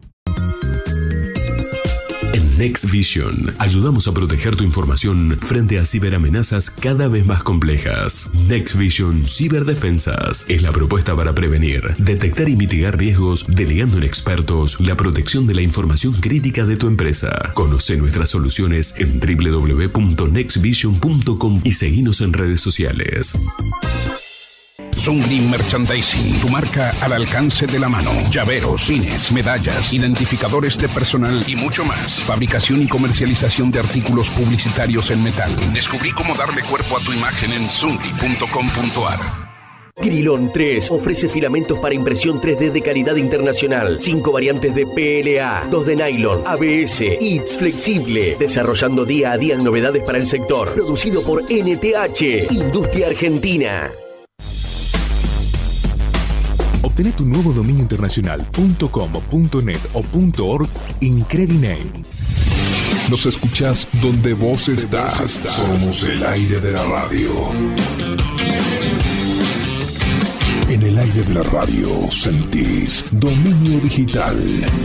En Next Vision ayudamos a proteger tu información frente a ciberamenazas cada vez más complejas. Next Vision Ciberdefensas es la propuesta para prevenir, detectar y mitigar riesgos, delegando en expertos la protección de la información crítica de tu empresa. Conoce nuestras soluciones en www.nextvision.com y seguinos en redes sociales. Zungri Merchandising, tu marca al alcance de la mano. Llaveros, cines, medallas, identificadores de personal y mucho más. Fabricación y comercialización de artículos publicitarios en metal. Descubrí cómo darle cuerpo a tu imagen en zungri.com.ar. Grilón 3 ofrece filamentos para impresión 3D de calidad internacional. 5 variantes de PLA, 2 de nylon, ABS y flexible. Desarrollando día a día novedades para el sector. Producido por NTH, Industria Argentina. Obtené tu nuevo dominio internacional .com, .net o .org en Crediname. Nos escuchás donde vos estás. Somos el aire de la radio. En el aire de la radio sentís Dominio Digital.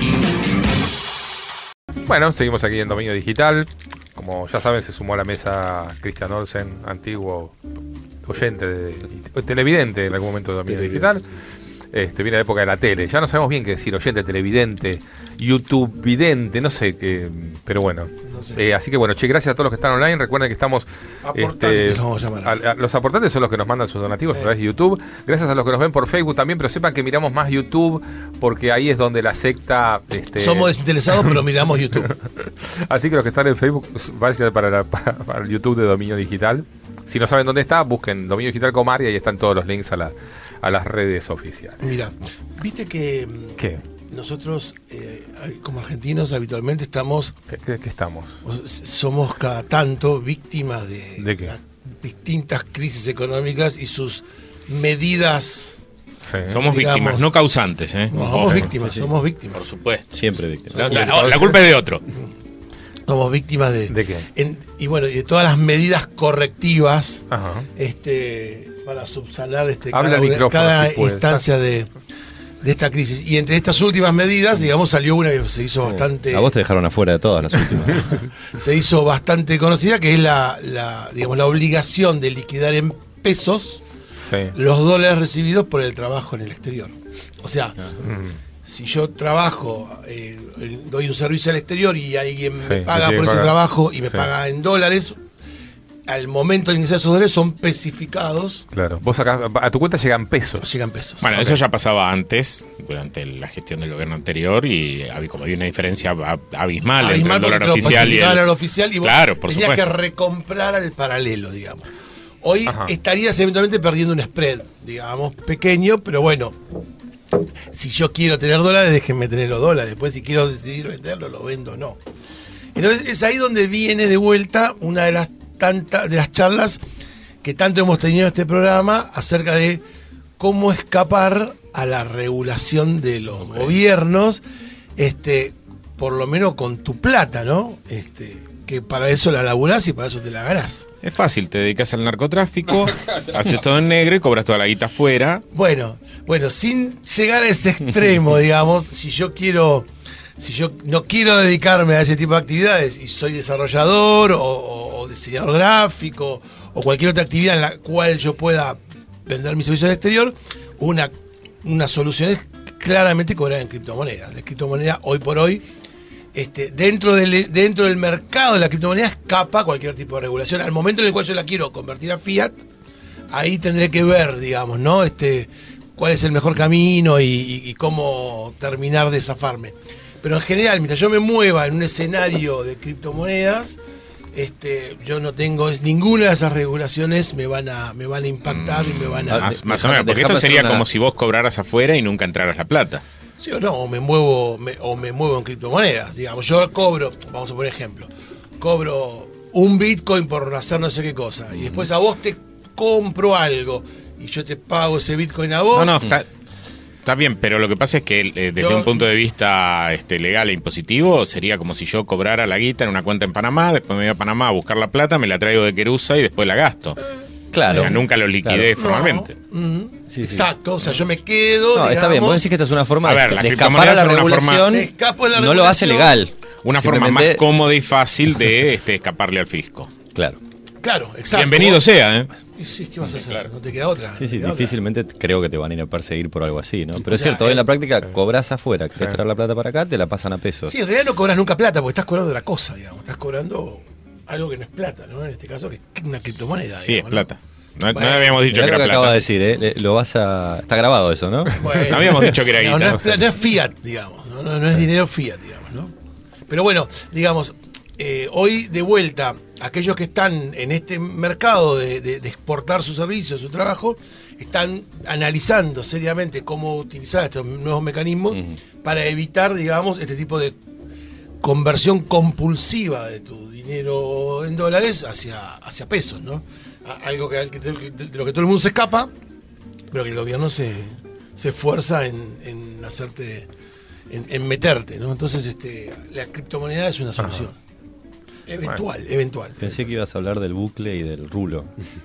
Bueno, seguimos aquí en Dominio Digital. Como ya saben, se sumó a la mesa Christian Olsen, antiguo oyente, televidente en algún momento de Dominio Digital. Viene la época de la tele. Ya no sabemos bien qué decir, oyente, televidente, YouTube vidente, no sé qué, pero bueno. No sé. Así que bueno, gracias a todos los que están online. Recuerden que estamos aportantes, vamos a llamar. los aportantes son los que nos mandan sus donativos a través de YouTube. Gracias a los que nos ven por Facebook también, pero sepan que miramos más YouTube porque ahí es donde la secta somos desinteresados, pero miramos YouTube. Así que los que están en Facebook vayan para el YouTube de Dominio Digital. Si no saben dónde está, busquen Dominio Digital Comar y ahí están todos los links a las redes oficiales. Mira, viste que... ¿Qué? nosotros como argentinos habitualmente estamos... ¿Qué estamos? Somos cada tanto víctimas ¿De qué? distintas crisis económicas y sus medidas... Sí. Somos víctimas, no causantes, ¿eh? No, somos víctimas, somos víctimas. Por supuesto. Siempre víctimas. La culpa es de otro. Somos víctimas de... ¿De qué? Y bueno, y de todas las medidas correctivas Ajá. para subsanar Habla cada si puede. instancia de esta crisis. Y entre estas últimas medidas, digamos, salió una que se hizo bastante... A vos te dejaron afuera de todas las últimas. Se hizo bastante conocida, que es la obligación de liquidar en pesos los dólares recibidos por el trabajo en el exterior. O sea, si yo trabajo, doy un servicio al exterior y alguien me paga por ese trabajo y me paga en dólares, al momento de ingresar esos dólares son especificados. Claro, vos acá, a tu cuenta llegan pesos. Llegan pesos. Bueno, eso ya pasaba antes, durante la gestión del gobierno anterior, y había una diferencia abismal entre el dólar oficial y el oficial, y vos tenías que recomprar al paralelo, digamos. Hoy estarías eventualmente perdiendo un spread, digamos, pequeño, pero bueno, si yo quiero tener dólares, déjenme tener los dólares. Después, si quiero decidir venderlo, lo vendo o no. Entonces, es ahí donde viene de vuelta una de las charlas que tanto hemos tenido en este programa acerca de cómo escapar a la regulación de los gobiernos, por lo menos con tu plata, ¿no? Que para eso la laburás y para eso te la ganás. Es fácil, te dedicas al narcotráfico, haces todo en negro y cobras toda la guita afuera. Bueno, sin llegar a ese extremo, digamos, si yo no quiero dedicarme a ese tipo de actividades y soy desarrollador o diseñador gráfico o cualquier otra actividad en la cual yo pueda vender mi servicio al exterior, una solución es claramente cobrar en criptomonedas. La criptomoneda hoy por hoy, dentro del mercado de la criptomoneda, escapa cualquier tipo de regulación. Al momento en el cual yo la quiero convertir a fiat, ahí tendré que ver, digamos, ¿no? Cuál es el mejor camino y cómo terminar de zafarme. Pero en general, mientras yo me mueva en un escenario de criptomonedas, yo no tengo ninguna de esas regulaciones me van a impactar y me van a... Más o menos, porque esto sería como si vos cobraras afuera y nunca entraras la plata. Sí o no, o me muevo en criptomonedas. Digamos, yo cobro, vamos a poner ejemplo, cobro un Bitcoin por hacer no sé qué cosa, y después a vos te compro algo y yo te pago ese Bitcoin a vos. No, está bien, pero lo que pasa es que desde un punto de vista legal e impositivo sería como si yo cobrara la guita en una cuenta en Panamá, después me voy a Panamá a buscar la plata, me la traigo de Querusa y después la gasto. Claro. O sea, nunca lo liquidé formalmente. Sí. Exacto, o sea, yo me quedo. No, está bien, vos decís que esta es una forma de escapar a la regulación, no lo hace legal. Una forma más cómoda y fácil de escaparle al fisco. Claro, exacto. Bienvenido sea, ¿eh? Sí, ¿qué vas a hacer? Claro. No te queda otra. Sí, difícilmente creo que te van a ir a perseguir por algo así, ¿no? Pero es cierto, en la práctica cobras afuera, querés traer la plata para acá, te la pasan a pesos. Sí, en realidad no cobras nunca plata, porque estás cobrando otra cosa, digamos. Estás cobrando algo que no es plata, ¿no? En este caso, que es una criptomoneda. Sí, digamos, es plata. No habíamos dicho que era plata. Acaba de decir, está grabado eso, ¿no? Bueno, no habíamos dicho que era guita. No es fiat, digamos. No es dinero fiat, digamos, ¿no? Pero bueno, digamos, hoy de vuelta, aquellos que están en este mercado de exportar sus servicios, su trabajo, están analizando seriamente cómo utilizar estos nuevos mecanismos para evitar, digamos, este tipo de conversión compulsiva de tu dinero en dólares hacia pesos, ¿no? Algo de lo que todo el mundo se escapa, pero que el gobierno se esfuerza en hacerte, en meterte, ¿no? Entonces, la criptomoneda es una solución. Eventual. Pensé que ibas a hablar del bucle y del rulo.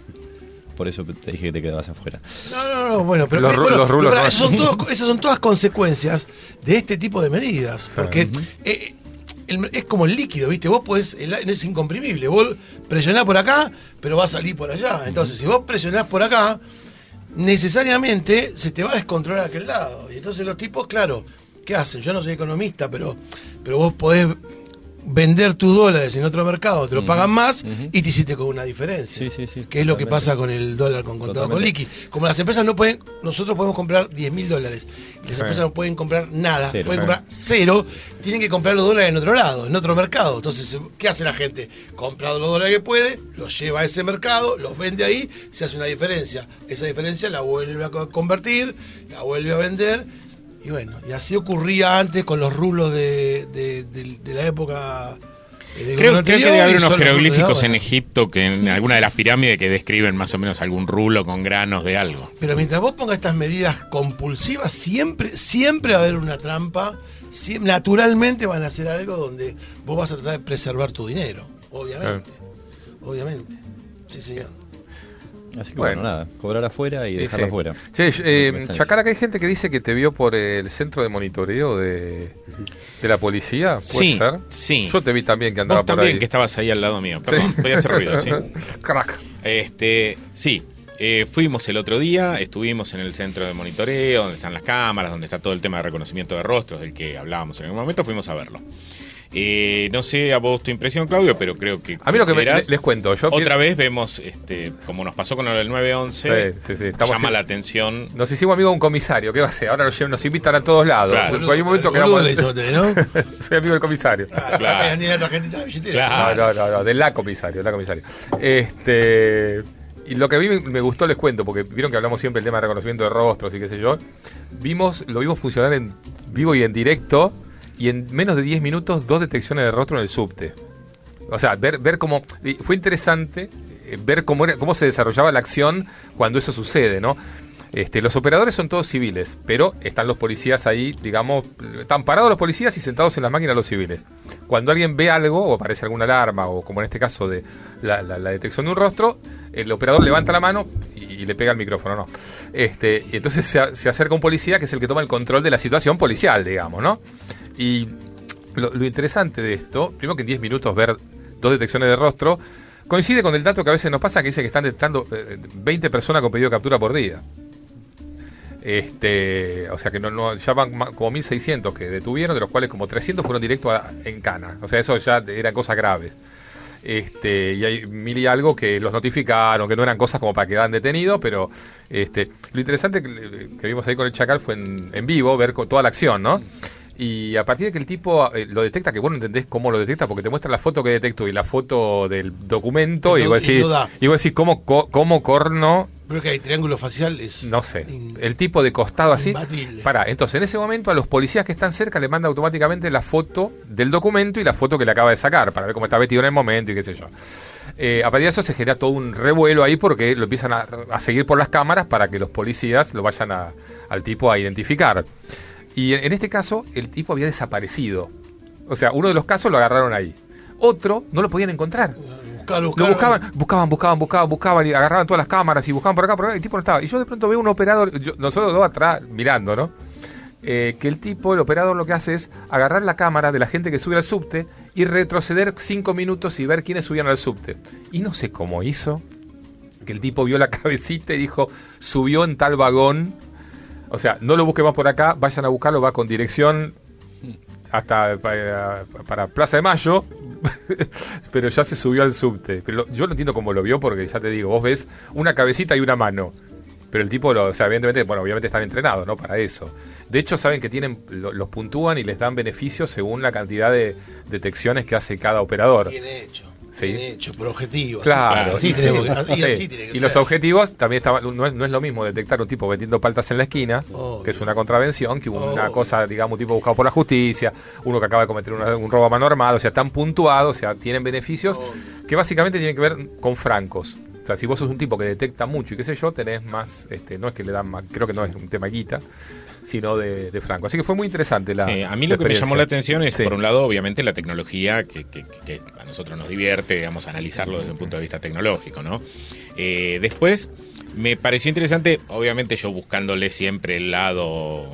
Por eso te dije que te quedabas afuera. No, bueno, pero los rulos pero esas son todas consecuencias de este tipo de medidas, porque es como el líquido, ¿viste? Vos podés, es incomprimible, vos presionás por acá, pero va a salir por allá. Entonces, si vos presionás por acá, necesariamente se te va a descontrolar aquel lado. Y entonces los tipos, claro, ¿qué hacen? Yo no soy economista, pero vos podés vender tus dólares en otro mercado, te lo pagan más y te hiciste con una diferencia. Sí, que es lo que pasa con el dólar con contado con liqui. Como las empresas no pueden, nosotros podemos comprar $10.000 y las empresas no pueden comprar nada, pueden comprar cero, tienen que comprar los dólares en otro lado, en otro mercado. Entonces, ¿qué hace la gente? Compra los dólares que puede, los lleva a ese mercado, los vende ahí, se hace una diferencia. Esa diferencia la vuelve a convertir, la vuelve a vender. Y bueno, y así ocurría antes con los rulos de la época. Creo que debe haber unos jeroglíficos en Egipto, que en alguna de las pirámides, que describen más o menos algún rulo con granos de algo. Pero mientras vos pongas estas medidas compulsivas, siempre va a haber una trampa. Naturalmente van a hacer algo donde vos vas a tratar de preservar tu dinero. Obviamente. Obviamente. Sí, señor. Así que bueno, nada, cobrar afuera y dejarla afuera. Chacal, acá hay gente que dice que te vio por el centro de monitoreo de la policía. ¿Puede ser? Sí. Yo te vi también que andabas por ahí. Vos también, que estabas ahí al lado mío. Perdón, voy a hacer ruido, ¿sí? Crack. Sí. Fuimos el otro día, estuvimos en el centro de monitoreo, donde están las cámaras, donde está todo el tema de reconocimiento de rostros, del que hablábamos en algún momento, fuimos a verlo. No sé a vos tu impresión, Claudio, pero creo que... A mí lo que les cuento, yo... Otra vez vemos, como nos pasó con el 911, llama la atención... Nos hicimos amigos de un comisario, ¿qué va a hacer? Ahora nos invitan a todos lados. Claro. En cualquier momento quedamos... Soy amigo del comisario. Claro. No, de la comisario. Y lo que a mí me gustó, les cuento, porque vieron que hablamos siempre del tema de reconocimiento de rostros y qué sé yo. Lo vimos funcionar en vivo y en directo, y en menos de 10 minutos 2 detecciones de rostro en el subte. O sea, ver cómo... Fue interesante ver cómo se desarrollaba la acción cuando eso sucede, ¿no? Los operadores son todos civiles, pero están los policías ahí, digamos, están parados los policías y sentados en las máquinas los civiles. Cuando alguien ve algo, o aparece alguna alarma, o como en este caso de la detección de un rostro, el operador levanta la mano y le pega el micrófono, ¿no? Y entonces se acerca un policía que es el que toma el control de la situación policial, digamos, ¿no? Y lo interesante de esto, primero que en 10 minutos ver 2 detecciones de rostro, coincide con el dato que a veces nos pasa, que dice que están detectando 20 personas con pedido de captura por día. O sea que ya van como 1.600 que detuvieron, de los cuales como 300 fueron directos en cana. O sea, eso ya eran cosas graves. Y hay 1.000 y algo que los notificaron, que no eran cosas como para que quedaran detenidos, pero lo interesante que vimos ahí con el Chacal fue en vivo, ver toda la acción, ¿no? Y a partir de que el tipo lo detecta, que vos no entendés cómo lo detecta, porque te muestra la foto que detectó y la foto del documento, y vos decís, ¿cómo corno? Creo que hay triángulo facial, no sé, el tipo de costado así. Entonces en ese momento a los policías que están cerca le manda automáticamente la foto del documento y la foto que le acaba de sacar, para ver cómo está vestido en el momento y qué sé yo. A partir de eso se genera todo un revuelo ahí, porque lo empiezan a seguir por las cámaras para que los policías lo vayan al tipo a identificar. Y en este caso, el tipo había desaparecido. O sea, uno de los casos lo agarraron ahí. Otro, no lo podían encontrar. Lo buscaban y agarraban todas las cámaras y buscaban por acá, y el tipo no estaba. Y yo de pronto veo un operador, nosotros dos atrás mirando, ¿no? Que el operador lo que hace es agarrar la cámara de la gente que sube al subte y retroceder 5 minutos y ver quiénes subían al subte. Y no sé cómo hizo, que el tipo vio la cabecita y dijo, subió en tal vagón. O sea, no lo busquen más por acá, vayan a buscarlo, va con dirección hasta para Plaza de Mayo, pero ya se subió al subte. Pero yo no entiendo cómo lo vio, porque ya te digo, vos ves una cabecita y una mano, pero el tipo, obviamente están entrenados, ¿no? Para eso. De hecho, saben que los puntúan y les dan beneficios según la cantidad de detecciones que hace cada operador. Bien hecho. Sí. Bien hecho, por objetivos. Claro. Así tiene que Y ser. los objetivos también no es lo mismo detectar un tipo vendiendo paltas en la esquina, que es una contravención, que una cosa, digamos, un tipo buscado por la justicia, uno que acaba de cometer un robo a mano armada. O sea, están puntuados, o sea, tienen beneficios que básicamente tienen que ver con francos. O sea, si vos sos un tipo que detecta mucho y qué sé yo, tenés más, no es que le dan más, creo que no es un tema guita, sino de franco. Así que fue muy interesante a mí lo que me llamó la atención es, por un lado, obviamente, la tecnología que a nosotros nos divierte, digamos, analizarlo desde un punto de vista tecnológico, ¿no? Después, me pareció interesante, obviamente yo buscándole siempre el lado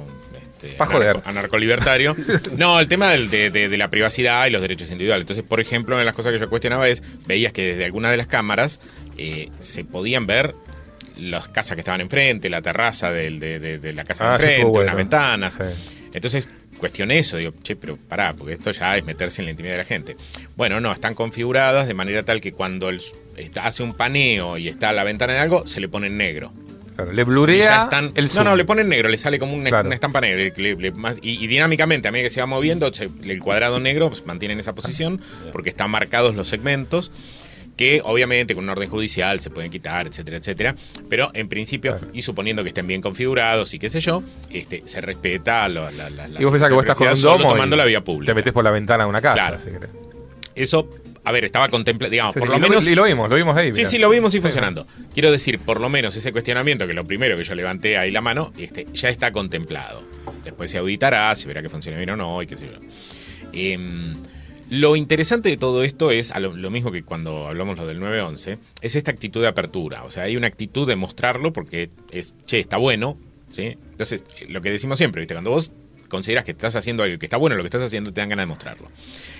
anarcolibertario. No, el tema de la privacidad y los derechos individuales. Entonces, por ejemplo, una de las cosas que yo cuestionaba veías que desde alguna de las cámaras se podían ver las casas que estaban enfrente, la terraza de la casa de enfrente, unas ventanas. Sí. Entonces cuestioné eso, digo, pero pará, porque esto ya es meterse en la intimidad de la gente. Bueno, no, están configuradas de manera tal que cuando hace un paneo y está la ventana de algo, se le pone en negro. Claro, le blurea el zoom. No, le ponen negro, le sale como una estampa negra. Y dinámicamente, a medida que se va moviendo, el cuadrado negro pues, mantiene en esa posición, porque están marcados los segmentos. que obviamente con un orden judicial se pueden quitar, etcétera, etcétera, pero en principio, y suponiendo que estén bien configurados y qué sé yo, se respeta y vos pensás que vos estás con un domo tomando la vía pública. Te metés por la ventana de una casa. Claro. Si querés. Eso, a ver, estaba contemplado, digamos, Sí, por y lo menos... Y lo vimos ahí. Sí, mirá. sí, lo vimos y funcionando. Quiero decir, por lo menos ese cuestionamiento, que lo primero que yo levanté ahí la mano, ya está contemplado. Después se auditará, se verá que funciona bien o no, y qué sé yo. Lo interesante de todo esto es, lo mismo que cuando hablamos lo del 911, es esta actitud de apertura. O sea, hay una actitud de mostrarlo porque está bueno, ¿sí? Entonces, lo que decimos siempre, ¿viste? Cuando vos consideras que estás haciendo algo que está bueno, lo que estás haciendo, te dan ganas de mostrarlo.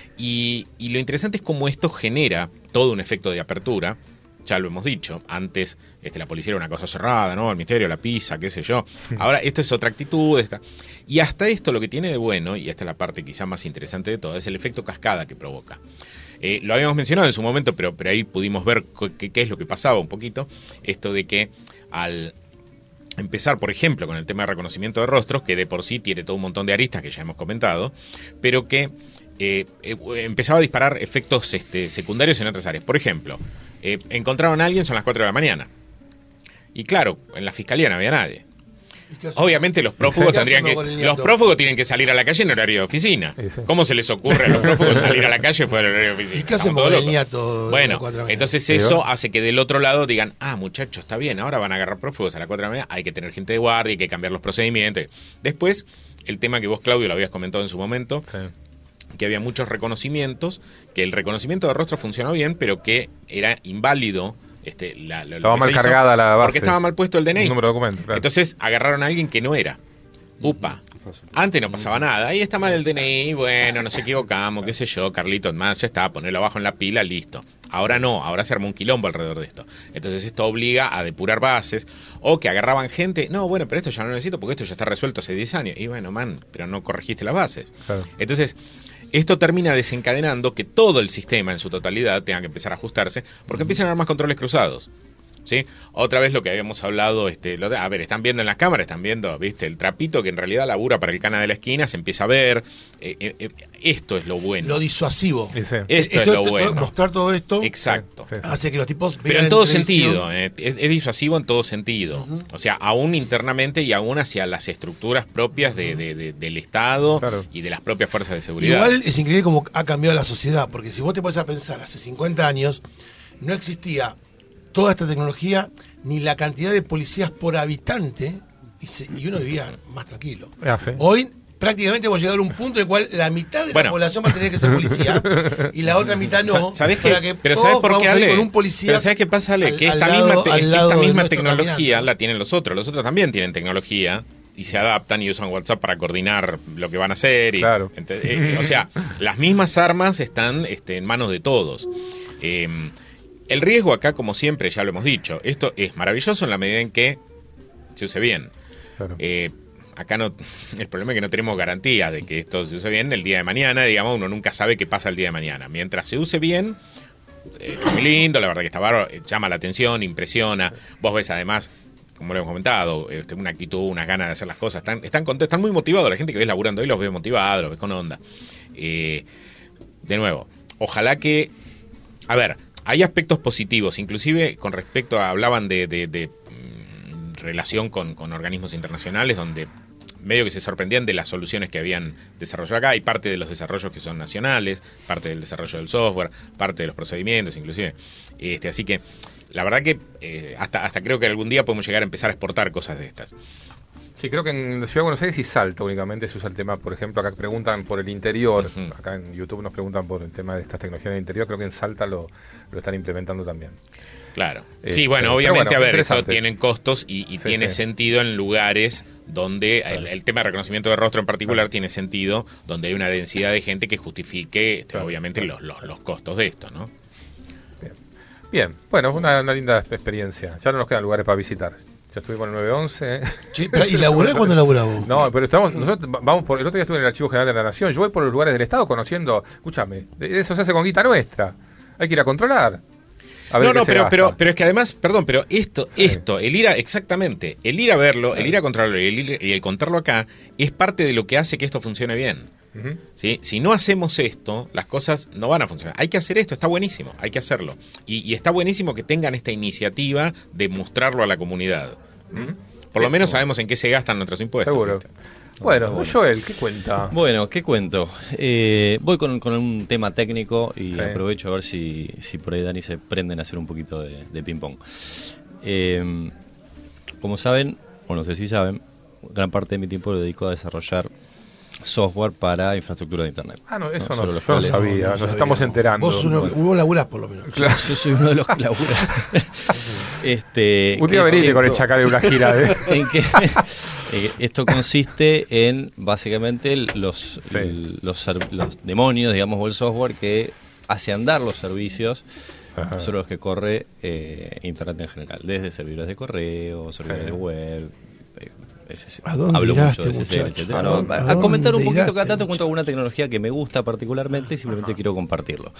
Y lo interesante es cómo esto genera todo un efecto de apertura. Ya lo hemos dicho, antes la policía era una cosa cerrada, ¿no? El misterio, la pizza, qué sé yo. Ahora esto es otra actitud. Y hasta esto lo que tiene de bueno, y esta es la parte quizá más interesante de todo, es el efecto cascada que provoca. Lo habíamos mencionado en su momento, pero ahí pudimos ver qué es lo que pasaba un poquito. Esto de que al empezar, por ejemplo, con el tema de reconocimiento de rostros, que de por sí tiene todo un montón de aristas que ya hemos comentado, pero que empezaba a disparar efectos secundarios en otras áreas. Por ejemplo, encontraron a alguien, son las 4 de la mañana. Y claro, en la fiscalía no había nadie. Obviamente los prófugos tienen que salir a la calle en horario de oficina. ¿Cómo se les ocurre a los prófugos salir a la calle fuera del horario de oficina? ¿Y qué hacemos con el niato? Bueno, entonces eso hace que del otro lado digan, muchachos, está bien, ahora van a agarrar prófugos a las 4 de la mañana, hay que tener gente de guardia, hay que cambiar los procedimientos. Después, el tema que vos, Claudio, lo habías comentado en su momento, que había muchos reconocimientos, que el reconocimiento de rostro funcionó bien, pero que era inválido. Estaba mal cargada la base. Porque estaba mal puesto el DNI. El número de documento, claro. Entonces agarraron a alguien que no era. Upa. Antes no pasaba nada. Ahí está mal el DNI, bueno, nos equivocamos, qué sé yo, Carlitos, más, ya está, ponerlo abajo en la pila, listo. Ahora no, ahora se armó un quilombo alrededor de esto. Entonces esto obliga a depurar bases, o que agarraban gente, no, bueno, pero esto ya no lo necesito porque esto ya está resuelto hace 10 años. Y bueno, pero no corregiste las bases. Claro. Entonces, esto termina desencadenando que todo el sistema en su totalidad tenga que empezar a ajustarse, porque empiezan a haber más controles cruzados. ¿Sí? Otra vez lo que habíamos hablado, a ver, están viendo en las cámaras, están viendo, ¿viste? El trapito que en realidad labura para el cana de la esquina, se empieza a ver. Esto es lo bueno. Lo disuasivo. Esto es lo bueno. Mostrar todo esto. Exacto. Hace que los tipos vean. Pero en todo sentido, es disuasivo en todo sentido. O sea, aún internamente y aún hacia las estructuras propias del Estado y de las propias fuerzas de seguridad. Igual es increíble cómo ha cambiado la sociedad, porque si vos te pones a pensar, hace 50 años no existía toda esta tecnología, ni la cantidad de policías por habitante, y uno vivía más tranquilo. Hoy prácticamente hemos llegado a un punto en el cual la mitad de la población va a tener que ser policía y la otra mitad no. ¿Sabés qué? Pero ¿sabés por qué, Ale? Con un policía. Pero ¿sabés qué pasa, Ale? Que esta misma tecnología la tienen los otros. Los otros también tienen tecnología y se adaptan y usan WhatsApp para coordinar lo que van a hacer. Claro. O sea, las mismas armas están en manos de todos. El riesgo acá, como siempre, ya lo hemos dicho, esto es maravilloso en la medida en que se use bien. Claro. Acá el problema es que no tenemos garantía de que esto se use bien el día de mañana, digamos, uno nunca sabe qué pasa el día de mañana. Mientras se use bien, es muy lindo, la verdad que está bárbaro, llama la atención, impresiona. Vos ves además, como lo hemos comentado, una actitud, unas ganas de hacer las cosas, están contentos, están muy motivados. La gente que ves laburando ahí los ve motivados, los ves con onda. De nuevo, ojalá que... A ver, hay aspectos positivos, inclusive con respecto a... Hablaban de relación con organismos internacionales, donde medio que se sorprendían de las soluciones que habían desarrollado acá. Hay parte de los desarrollos que son nacionales, parte del desarrollo del software, parte de los procedimientos, inclusive. Así que, la verdad que hasta creo que algún día podemos llegar a empezar a exportar cosas de estas. Sí, creo que en Ciudad de Buenos Aires y Salta únicamente se usa el tema, por ejemplo, acá preguntan por el interior, acá en YouTube nos preguntan por el tema de estas tecnologías en el interior, creo que en Salta lo están implementando también. Claro. Sí, bueno, obviamente, a ver, esto tienen costos y tiene sentido en lugares donde el tema de reconocimiento de rostro en particular tiene sentido, donde hay una densidad de gente que justifique, obviamente, los costos de esto, ¿no? Bien. Bueno, una linda experiencia. Ya no nos quedan lugares para visitar. Ya estuvimos en el 911. Sí, ¿y laburé cuándo laburamos? No, pero nosotros vamos por... El otro día estuve en el Archivo General de la Nación. Yo voy por los lugares del Estado conociendo... Escúchame, eso se hace con guita nuestra. Hay que ir a controlar. Pero es que además, perdón, pero esto, el ir a verlo, el ir a controlarlo y el contarlo acá, es parte de lo que hace que esto funcione bien. ¿Sí? Si no hacemos esto, las cosas no van a funcionar. Hay que hacer esto, está buenísimo, hay que hacerlo. Y está buenísimo que tengan esta iniciativa de mostrarlo a la comunidad. Por lo menos sabemos en qué se gastan nuestros impuestos. Seguro. Bueno, Joel, ¿qué cuenta? Bueno, ¿qué cuento? Voy con un tema técnico y aprovecho a ver si por ahí Dani se prenden a hacer un poquito de ping-pong. Como saben, o no sé si saben, gran parte de mi tiempo lo dedico a desarrollar software para infraestructura de Internet. No, eso no, yo no sabía, nos estamos enterando. Vos laburás por lo menos. Claro. Yo soy uno de los que labura. Un día veniste con el Chacal en una gira. En que esto consiste en, básicamente, los demonios, digamos, o el software que hace andar los servicios sobre los que corre Internet en general. Desde servidores de correo, servidores de web... hablo mucho de SSL, etcétera. A comentar un poquito cada tanto, cuento alguna tecnología que me gusta particularmente y simplemente quiero compartirlo.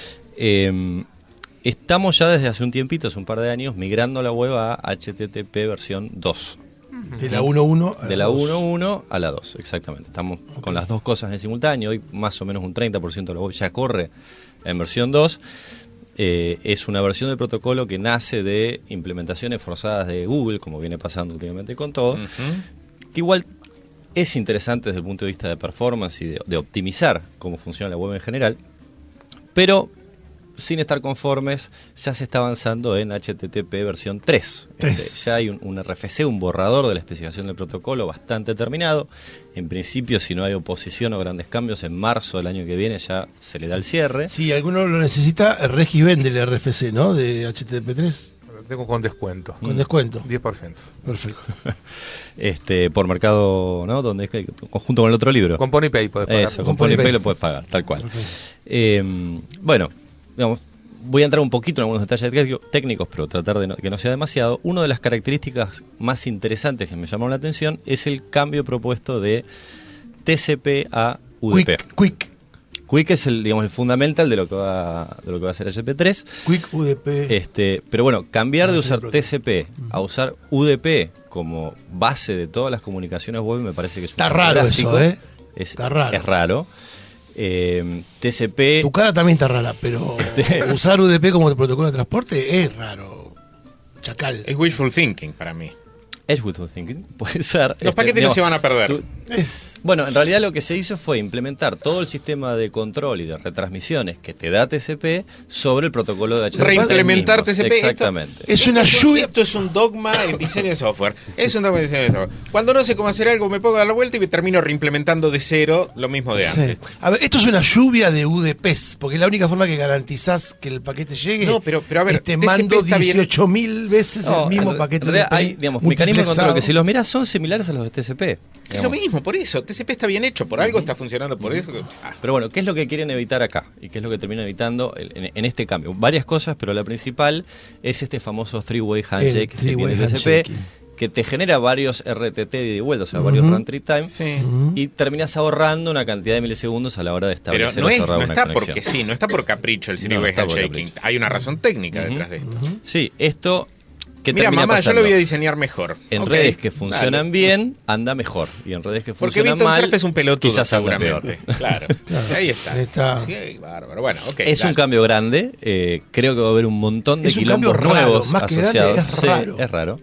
Estamos ya desde hace un tiempito, hace un par de años, migrando la web a HTTP versión 2. De la 1.1 a de la 1.1 a la 2, exactamente. Estamos con las dos cosas en simultáneo. Hoy más o menos un 30% de la web ya corre en versión 2. Es una versión del protocolo que nace de implementaciones forzadas de Google, como viene pasando últimamente con todo, que igual es interesante desde el punto de vista de performance y de optimizar cómo funciona la web en general, pero sin estar conformes ya se está avanzando en HTTP versión 3. Ya hay un RFC, un borrador de la especificación del protocolo bastante terminado. En principio, si no hay oposición o grandes cambios, en marzo del año que viene ya se le da el cierre. Si alguno lo necesita, Regis vende el RFC, ¿no? De HTTP3. Lo tengo con descuento. Con descuento. 10%. Perfecto. Por Mercado, ¿no? Donde es que, junto con el otro libro. Con PonyPay puedes pagar. Eso, con PonyPay lo puedes pagar, tal cual. Bueno, digamos, voy a entrar un poquito en algunos detalles técnicos, pero tratar de que no sea demasiado. Una de las características más interesantes que me llamaron la atención es el cambio propuesto de TCP a UDP. Quick es el fundamental de lo que va a ser HTTP3. Quick UDP. Pero bueno, cambiar de usar TCP a usar UDP como base de todas las comunicaciones web me parece que es un Está raro eso, Está raro. Es raro. TCP. Tu cara también está rara, pero usar UDP como protocolo de transporte es raro. Chacal. Es wishful thinking para mí. Es wishful thinking, puede ser. Los paquetes no se van a perder. Bueno, en realidad lo que se hizo fue implementar todo el sistema de control y de retransmisiones que te da TCP sobre el protocolo de HTTP. Reimplementar TCP. Exactamente. Esto es un dogma en diseño de software. Es un dogma en diseño de software. Cuando no sé cómo hacer algo, me pongo a dar la vuelta y me termino reimplementando de cero lo mismo de antes. A ver, esto es una lluvia de UDPs, porque es la única forma que garantizás que el paquete llegue. No, pero a ver, te mando 18.000 veces el mismo paquete. En realidad hay, mecanismos de control que si los mirás son similares a los de TCP. Es lo mismo, por eso. TCP está bien hecho, por algo está funcionando, por eso. Pero bueno, ¿qué es lo que quieren evitar acá? ¿Y qué es lo que terminan evitando en este cambio? Varias cosas, pero la principal es este famoso three-way handshake que tiene TCP, que te genera varios RTT de vuelta, o sea, varios run trip time, y terminas ahorrando una cantidad de milisegundos a la hora de establecer pero o cerrar no una está conexión. Porque sí, no está por capricho el three-way handshaking. Hay una razón técnica detrás de esto. Sí, esto... Mira, mamá, yo lo voy a diseñar mejor. En redes que funcionan bien, anda mejor. Y en redes que funcionan mal, Surf es un pelotudo, quizás anda peor. Claro. Ahí está. Sí, bárbaro. Bueno, es un cambio grande. Creo que va a haber un montón de quilombos nuevos asociados. Es raro.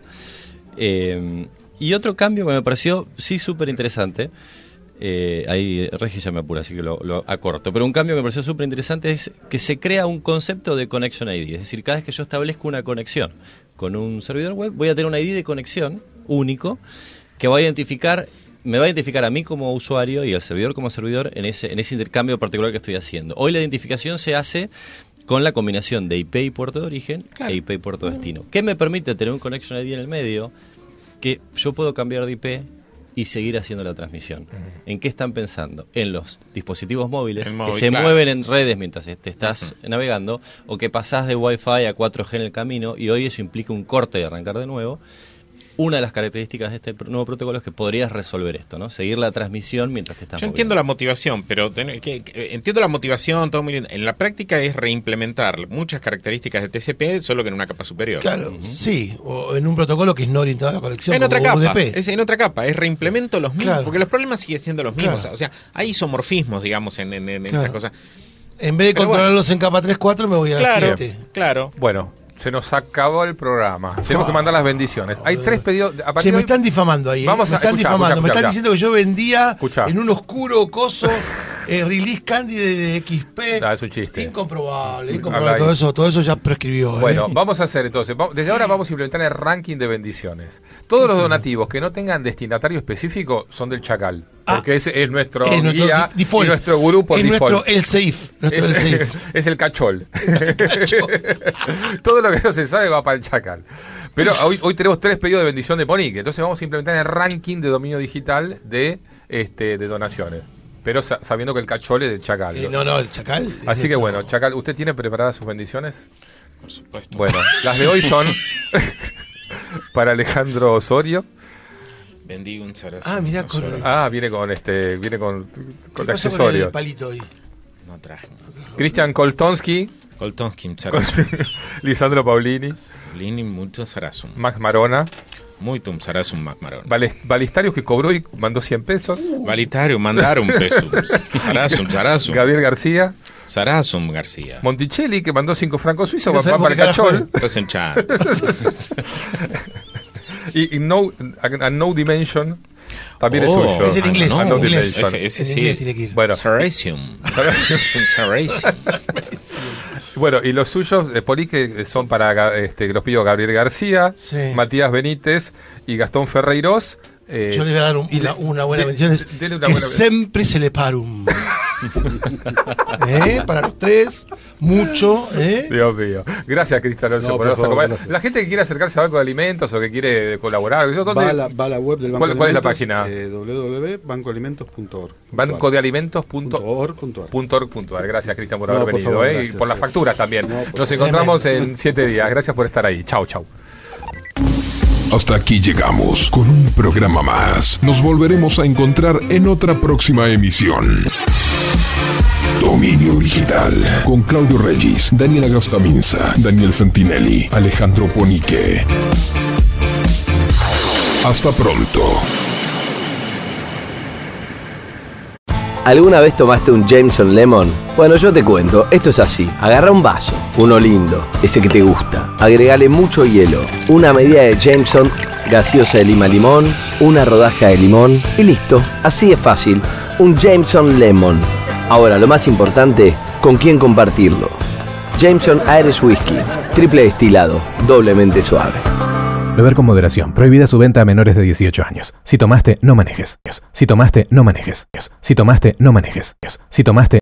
Y otro cambio que me pareció, sí, súper interesante. Ahí Regi ya me apura, así que lo acorto. Pero un cambio que me pareció súper interesante es que se crea un concepto de Connection ID. Es decir, cada vez que yo establezco una conexión con un servidor web, voy a tener un ID de conexión único que me va a identificar a mí como usuario y al servidor como servidor en ese intercambio particular que estoy haciendo. Hoy la identificación se hace con la combinación de IP y puerto de origen e IP y puerto de destino. ¿Qué me permite tener un Connection ID en el medio? Que yo puedo cambiar de IP y seguir haciendo la transmisión. ¿En qué están pensando? En los dispositivos móviles que se mueven en redes mientras te estás navegando, o que pasás de Wi-Fi a 4G en el camino y hoy eso implica un corte y arrancar de nuevo. una de las características de este nuevo protocolo es que podrías resolver esto, ¿no? Seguir la transmisión mientras te estás moviendo. Entiendo la motivación, pero entiendo la motivación, todo muy lindo. En la práctica es reimplementar muchas características de TCP, solo que en una capa superior. Claro, sí, o en un protocolo que es no orientado a la conexión. En otra capa, UDP. en otra capa, es reimplemento los mismos, Claro. porque los problemas siguen siendo los mismos. Claro. O sea, hay isomorfismos, digamos, en esta cosa. En vez de Pero controlarlos en capa 3.4 me voy a Claro, 7. claro. Bueno, se nos acabó el programa. Tenemos que mandar las bendiciones. Hay 3 pedidos. A partir Che, me de hoy- están difamando ahí. Vamos me a están escuchar, difamando. Me están escuchá. diciendo que yo vendía Escuchá. en un oscuro coso release candy de XP. Ah, es un chiste. Incomprobable. Habla ahí. Todo eso ya prescribió. Bueno, vamos a hacer entonces, desde ahora vamos a implementar el ranking de bendiciones. Todos los donativos que no tengan destinatario específico son del Chacal, porque ese es nuestro guía default. y nuestro gurú por es default. nuestro el safe. Es el cachol. Todo lo que no se sabe va para el Chacal. Pero hoy tenemos 3 pedidos de bendición de Ponique, entonces vamos a implementar el ranking de dominio digital de donaciones. Pero sabiendo que el cachol es del Chacal. No, el Chacal. Así que bueno, Chacal, ¿usted tiene preparadas sus bendiciones? Por supuesto. Bueno, las de hoy son para Alejandro Osorio. Bendigo un Sarasú. Ah, mirá, viene con ¿Qué pasó accesorio. con el palito hoy? No traje. Cristian Koltonsky. Koltonsky, Sarasú. Lisandro Paulini. Paulini, mucho Sarasú. Max Marona. Muito Sarasú, Max Marona. Balistarius, que cobró y mandó 100 pesos. Balistarius, mandaron pesos. Sarasú. Gabriel García. Sarasú García. Monticelli, que mandó 5 francos suizos. No Va para el cachol. Estás en chat. Y no Dimension también es suyo. Es en inglés. No, en No inglés. Dimension. Ese En sí. inglés tiene que ir. Bueno, Sarasium. bueno, y los suyos de Poli que son para que los pido Gabriel García, Sí. Matías Benítez y Gastón Ferreiros. Yo le voy a dar una buena mención. Dele una Que buena siempre se le parum. Para los 3, mucho. Dios mío. Gracias, Cristian Alonso, por habernos acompañado. gracias. La gente que quiere acercarse a Banco de Alimentos o que quiere colaborar, ¿dónde? Va a la web del Banco de ¿Cuál es la Alimentos, página? www.bancoalimentos.org. bancodealimentos.org.ar. Gracias, Cristian, por haber por venido. favor, Y gracias. por las facturas también. No, por Nos favor. encontramos en 7 días. Gracias por estar ahí. Chau. Hasta aquí llegamos con un programa más. Nos volveremos a encontrar en otra próxima emisión. Dominio Digital con Claudio Regis, Daniela Gastaminza, Daniel Santinelli, Alejandro Ponique. Hasta pronto. ¿Alguna vez tomaste un Jameson Lemon? Bueno, yo te cuento, esto es así. Agarra un vaso, uno lindo, ese que te gusta. Agregale mucho hielo, una medida de Jameson, gaseosa de lima-limón, una rodaja de limón y listo. Así es fácil, un Jameson Lemon. Ahora, lo más importante, ¿con quién compartirlo? Jameson Irish Whiskey, triple destilado, doblemente suave. Beber con moderación. Prohibida su venta a menores de 18 años. Si tomaste, no manejes. Si tomaste, no manejes. Si tomaste, no manejes. Si tomaste...